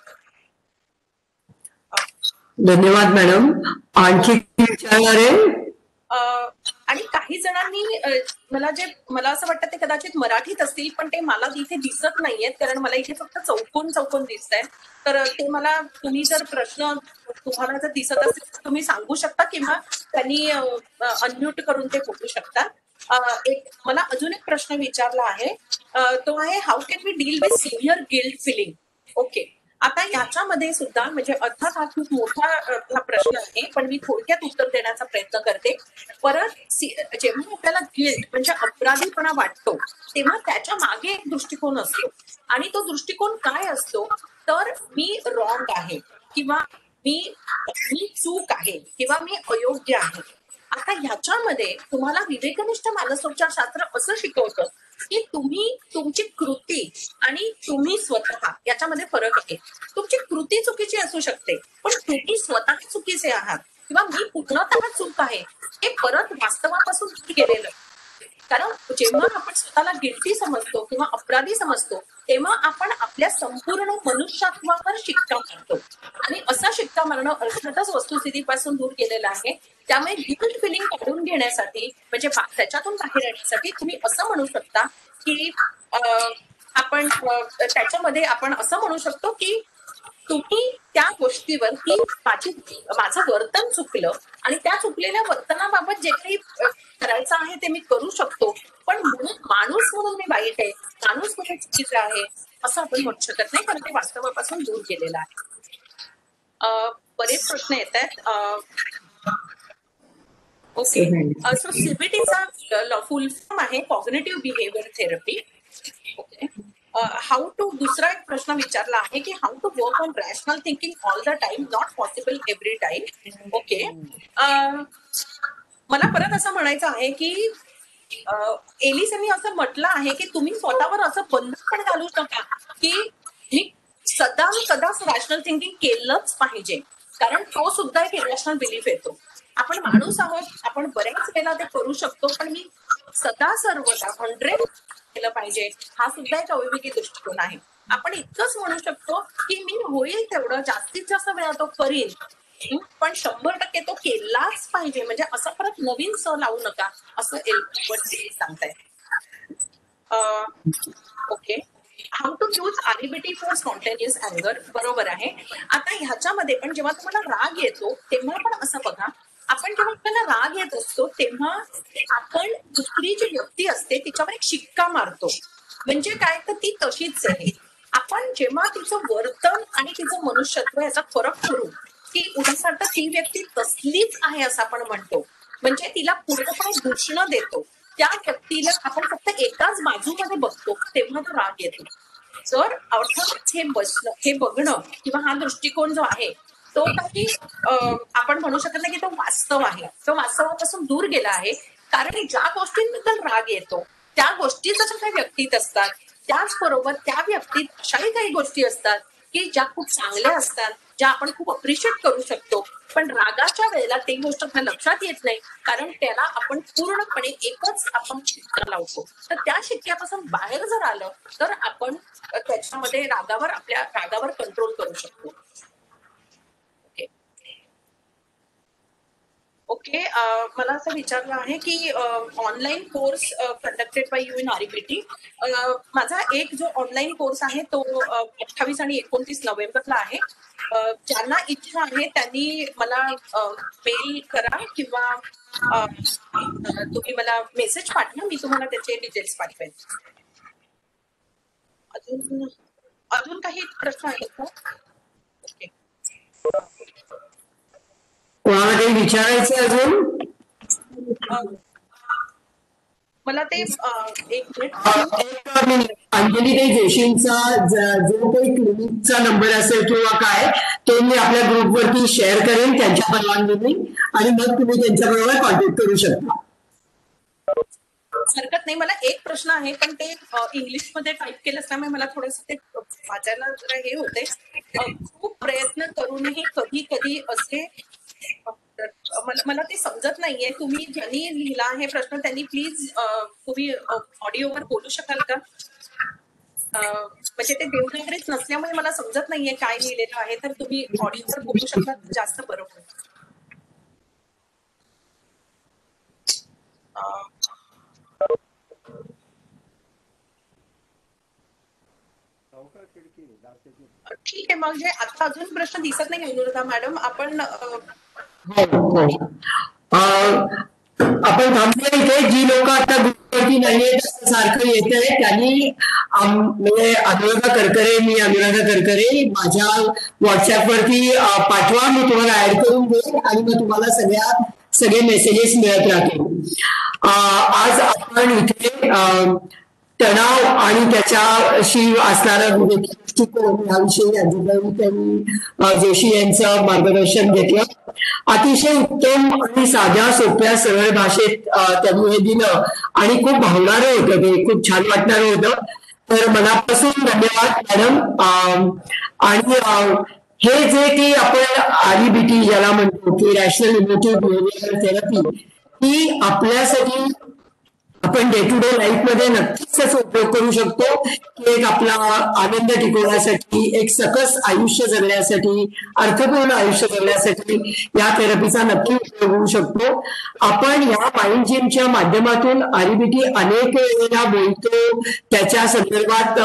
धन्यवाद मॅडम. आणखी विचारणार आहे? आणि काही जणांनी मला असं वाटतं ते कदाचित मराठीत असतील पण ते मला इथे दिसत नाहीयेत कारण मला इथे फक्त चौकोन चौकोन दिसत आहेत. तर ते मला तुम्ही जर प्रश्न तुम्हाला जर दिसत असेल तर तुम्ही सांगू शकता किंवा त्यांनी अनम्यूट करून ते बोलू शकतात. मला अजून एक प्रश्न विचारला आहे. तो आहे how can we deal with severe guilt feeling. Okay. आता याच्यामध्ये सुद्धा म्हणजे अर्थात हा खूप मोठा प्रश्न आहे पण मी थोडक्यात उत्तर देण्याचा प्रयत्न करते. परत जेव्हा आपल्याला गिल्ट म्हणजे अपराधीपणा वाटतो तेव्हा त्याच्या मागे एक दृष्टिकोन असतो आणि तो दृष्टिकोन काय असतो तर मी रॉंग आहे किंवा मी चूक आहे किंवा मी अयोग्य आहे. आता ह्याच्यामध्ये तुम्हाला विवेकनिष्ठ मानसोपचारशास्त्र असं शिकवतं की तुम्ही तुमची कृती आणि तुम्ही स्वतः याच्यामध्ये फरक आहे. तुमची कृती चुकीची असू शकते पण तुम्ही स्वतः चुकीचे आहात किंवा मी पूर्णतः चूक आहे हे परत वास्तवापासून गेलेलं. कारण जेव्हा आपण स्वतःला गिल्टी समजतो किंवा अपराधी समजतो तेव्हा आपण आपल्या संपूर्ण मनुष्यत्वावर शिक्का मारतो आणि असा शिक्का मारणं अर्थातच वस्तुस्थितीपासून दूर केलेलं आहे. त्यामुळे गिल्ट फिलिंग काढून घेण्यासाठी म्हणजे त्याच्यातून बाहेर येण्यासाठी तुम्ही असं म्हणू शकता की आपण त्याच्यामध्ये आपण असं म्हणू शकतो की तुम्ही त्या गोष्टीवर की माझं वर्तन चुकलं आणि त्या चुकलेल्या वर्तनाबाबत जे काही करायचं आहे ते मी करू शकतो पण माणूस म्हणून मी वाईट आहे, माणूस म्हणून चुकीचं आहे असं आपण म्हणू शकत नाही कारण ते वास्तवापासून दूर गेलेलं आहे. बरेच प्रश्न येत आहेत. ओके. सो सीबीटीचा फुल फॉर्म आहे cognitive behaviour therapy. Okay. How to दुसरा एक प्रश्न विचारला आहे की how to work on rational thinking all the time not possible every time. Okay. मला परत असं म्हणायचं आहे की एलिस यांनी असं म्हटलं आहे की तुम्ही स्वतःवर असं बंधन पण घालू नका की मी सदाच रॅशनल थिंकिंग केलंच पाहिजे कारण तो सुद्धा एक इरॅशनल बिलीफ येतो. आपण माणूस आहोत, आपण बऱ्याच वेळेला ते करू शकतो पण मी सदा सर्वदा 100 केलं पाहिजे हा सुद्धा एक अविवेकी दृष्टिकोन आहे. आपण इतकंच म्हणू शकतो की मी होईल तेवढं जास्तीत जास्त वेळा तो करीन पण 100% तो केलाच पाहिजे म्हणजे असं परत नवीन लावू नका असं सांगताय. Okay. How to use REBT for spontaneous अँगर. बरोबर आहे. आता ह्याच्यामध्ये पण जेव्हा तुम्हाला राग येतो तेव्हा पण असं बघा आपण जेव्हा आपल्याला राग येत असतो तेव्हा आपण दुसरी जी व्यक्ती असते तिच्यावर एक शिक्का मारतो म्हणजे काय तर ती तशीच आहे. आपण जेव्हा तिचं वर्तन आणि तिचं मनुष्यत्व याचा फरक करू की उदाहरणार्थ ती व्यक्ती तसलीच आहे असं आपण म्हणतो म्हणजे तिला पूर्णपणे दूषण देतो त्या व्यक्तीला आपण फक्त एकाच बाजूमध्ये बघतो तेव्हा तो राग येतो. तर अर्थातच हे बघणं किंवा हा दृष्टिकोन जो आहे तो काही आपण म्हणू शकत नाही की तो वास्तव आहे. तो वास्तवापासून दूर गेला आहे कारण ज्या गोष्टींबद्दल राग येतो त्या गोष्टी जशा काही व्यक्तीत असतात त्याचबरोबर त्या व्यक्तीत अशाही काही गोष्टी असतात की ज्या खूप चांगल्या असतात ज्या आपण खूप अप्रिशिएट करू शकतो पण रागाच्या वेळेला ती गोष्ट लक्षात येत नाही, कारण त्याला आपण पूर्णपणे एकच आपण शिक्का लावतो. तर त्या शिक्क्यापासून बाहेर जर आलं तर आपण त्याच्यामध्ये आपल्या रागावर कंट्रोल करू शकतो. ओके, मला असं विचारलं आहे की online course conducted by you in REPT. माझा एक जो ऑनलाईन कोर्स आहे तो 28 आणि 29 नोव्हेंबरला आहे. ज्यांना इच्छा आहे त्यांनी मला मेल करा किंवा तुम्ही मला मेसेज पाठवा, मी तुम्हाला त्याचे डिटेल्स पाठवेन. अजून काही प्रश्न आहेत का? ओके, कोणाला काही विचारायचं अजून? मला ते एक मिनिट. अंजली काही जोशींचा जो काही क्लिनिकचा नंबर असेल किंवा काय तो मी आपल्या ग्रुपवरती शेअर करेन त्यांच्या परवानगीने, आणि मग तुम्ही त्यांच्याबरोबर कॉन्टॅक्ट करू शकता. हरकत नाही. मला एक प्रश्न आहे, पण ते इंग्लिश मध्ये टाईप केलं असल्यामुळे मला थोडंसं ते वाचायला जरा हे होते. खूप प्रयत्न करूनही कधी कधी असे मला ते समजत नाहीये. तुम्ही ज्यांनी लिहिला आहे प्रश्न त्यांनी प्लीज तुम्ही ऑडिओवर बोलू शकाल का? म्हणजे ते देवनागरीत नसल्यामुळे मला समजत नाहीये काय लिहिलेलं आहे, तर तुम्ही ऑडिओवर बोलू शकता जास्त बरं होईल. ठीक आहे, मग जे आता अजून प्रश्न दिसत नाही अनुराधा मॅडम, आपण थांबलो इथे. जी लोक आता ग्रुपवरती नाहीये सारखं येत आहे त्यांनी म्हणजे अनुराधा करकरे, मी अनुराधा करकरे, माझ्या व्हॉट्सअपवरती पाठवा, मी तुम्हाला ऍड करून देईन आणि मग तुम्हाला सगळे मेसेजेस मिळत राहतील. आज आपण इथे तणाव आणि त्याच्याशी असणारा दृष्टिकोन याविषयी त्यांनी जोशी यांचं मार्गदर्शन घेतलं. अतिशय उत्तम आणि साध्या सोप्या सरळ भाषेत त्यांनी हे दिलं आणि खूप भावणारं होतं, ते खूप छान वाटणारं होतं. तर मनापासून धन्यवाद मॅडम. आणि हे जे की आपण आरईबीटी ज्याला म्हणतो की रॅशनल इमोटिव्ह बिहेवियर थेरपी, ही आपल्यासाठी आपण डे टू डे लाईफ मध्ये नक्कीच त्याचा उपयोग करू शकतो की एक आपला आनंद टिकवण्यासाठी, एक सकस आयुष्य जगण्यासाठी, अर्थपूर्ण आयुष्य जगण्यासाठी या थेरपीचा नक्की उपयोग होऊ शकतो. आपण या माइंड जिमच्या माध्यमातून आरईबीटी अनेक वेळेला बोलतो, त्याच्या संदर्भात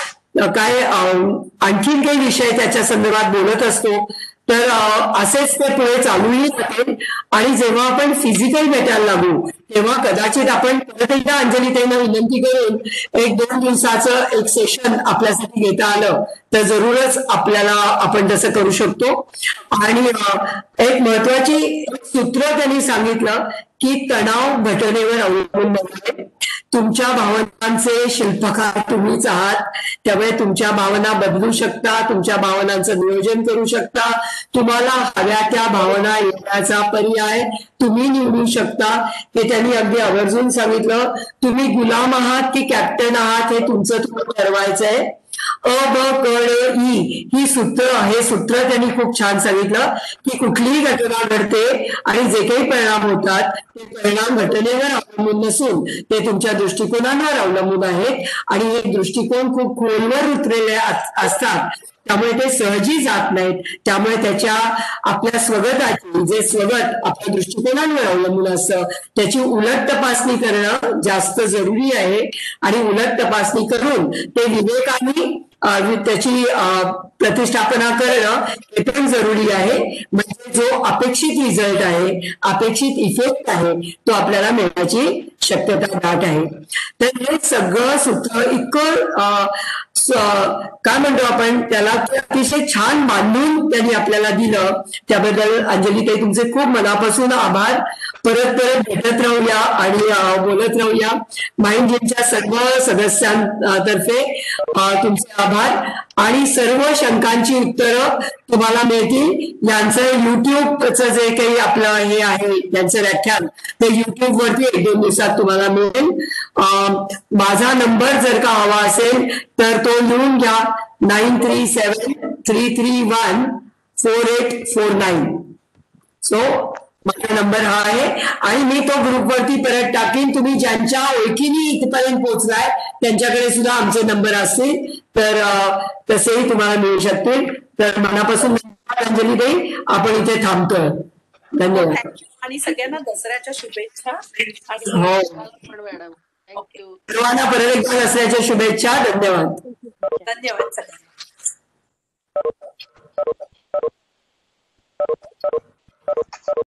काय आणखीन काही विषय त्याच्या संदर्भात बोलत असतो. तर असेच ते पुढे चालूही जाते. आणि जेव्हा आपण फिजिकल भेटायला लागू तेव्हा कदाचित आपण परत एकदा अंजलीताईंना विनंती करून 1-2 दिवसाचं एक सेशन आपल्यासाठी घेता आलं तर जरूरच आपण तसं करू शकतो. आणि एक महत्वाची सूत्र त्यांनी सांगितलं की तणाव घटनेवर अवलंबून नाही, तुमच्या भावनांचे शिल्पकार तुम्हीच आहात. त्यामुळे तुमच्या भावना बदलू शकता, तुमच्या भावनांचं नियोजन करू शकता, तुम्हाला हव्या त्या भावना येण्याचा पर्याय तुम्ही निवडू शकता. हे त्यांनी अगदी आवर्जून सांगितलं. तुम्ही गुलाम आहात की कॅप्टन आहात हे तुमचं तुम्हाला ठरवायचंय. ब क ड ई ही सूत्र हे सूत्र त्यांनी खूप छान सांगितलं की कुठलीही घटना घडते आणि जे काही परिणाम होतात ते परिणाम घटनेवर अवलंबून नसून ते तुमच्या दृष्टिकोनांवर अवलंबून आहेत. आणि हे दृष्टिकोन खूप खोलवर उतरलेले असतात, त्यामुळे ते सहजी जात नाहीत. त्यामुळे त्याच्या आपल्या स्वगताची जे स्वगत आपल्या दृष्टिकोनांवर अवलंबून असतं त्याची उलट तपासणी करणं जास्त जरुरी आहे. आणि उलट तपासणी करून ते विवेकाने त्याची प्रतिष्ठापना करणं हे पण जरुरी आहे. म्हणजे जो अपेक्षित रिझल्ट आहे, अपेक्षित इफेक्ट आहे तो आपल्याला मिळण्याची शक्यता दाट आहे. तर हे सगळं सूत्र इतकं काय म्हणतो आपण त्याला अतिशय छान मांडून त्यांनी आपल्याला दिलं. त्याबद्दल अंजलीताई तुमचे खूप मनापासून आभार. परत भेटत राहूया आणि बोलत राहूया. माइंड जिमच्या सर्व सदस्यांतर्फे तुमचे आभार. आणि सर्व शंकांची उत्तरं तुम्हाला मिळतील. यांचं युट्यूबचं जे काही आपलं हे आहे यांचं व्याख्यान ते युट्यूब वरती 1-2 दिवसात तुम्हाला मिळेल. माझा नंबर जर का हवा असेल तर तो लिहून घ्या. 9373314849. सो माझा नंबर हा आहे आणि मी तो ग्रुपवरती परत टाकीन. तुम्ही ज्यांच्या ओळखीने इथपर्यंत पोहोचलाय त्यांच्याकडे सुद्धा आमचे नंबर असतील तर तसेही तुम्हाला मिळू शकतील. तर मनापासून अंजली ताई, आपण इथे थांबतोय. धन्यवाद. थँक्यू आणि सगळ्यांना दसऱ्याच्या शुभेच्छा. आणि हो, मॅडम थँक्यू. सर्वांना परत एकदा दसऱ्याच्या शुभेच्छा. धन्यवाद. धन्यवाद सगळ्यांना.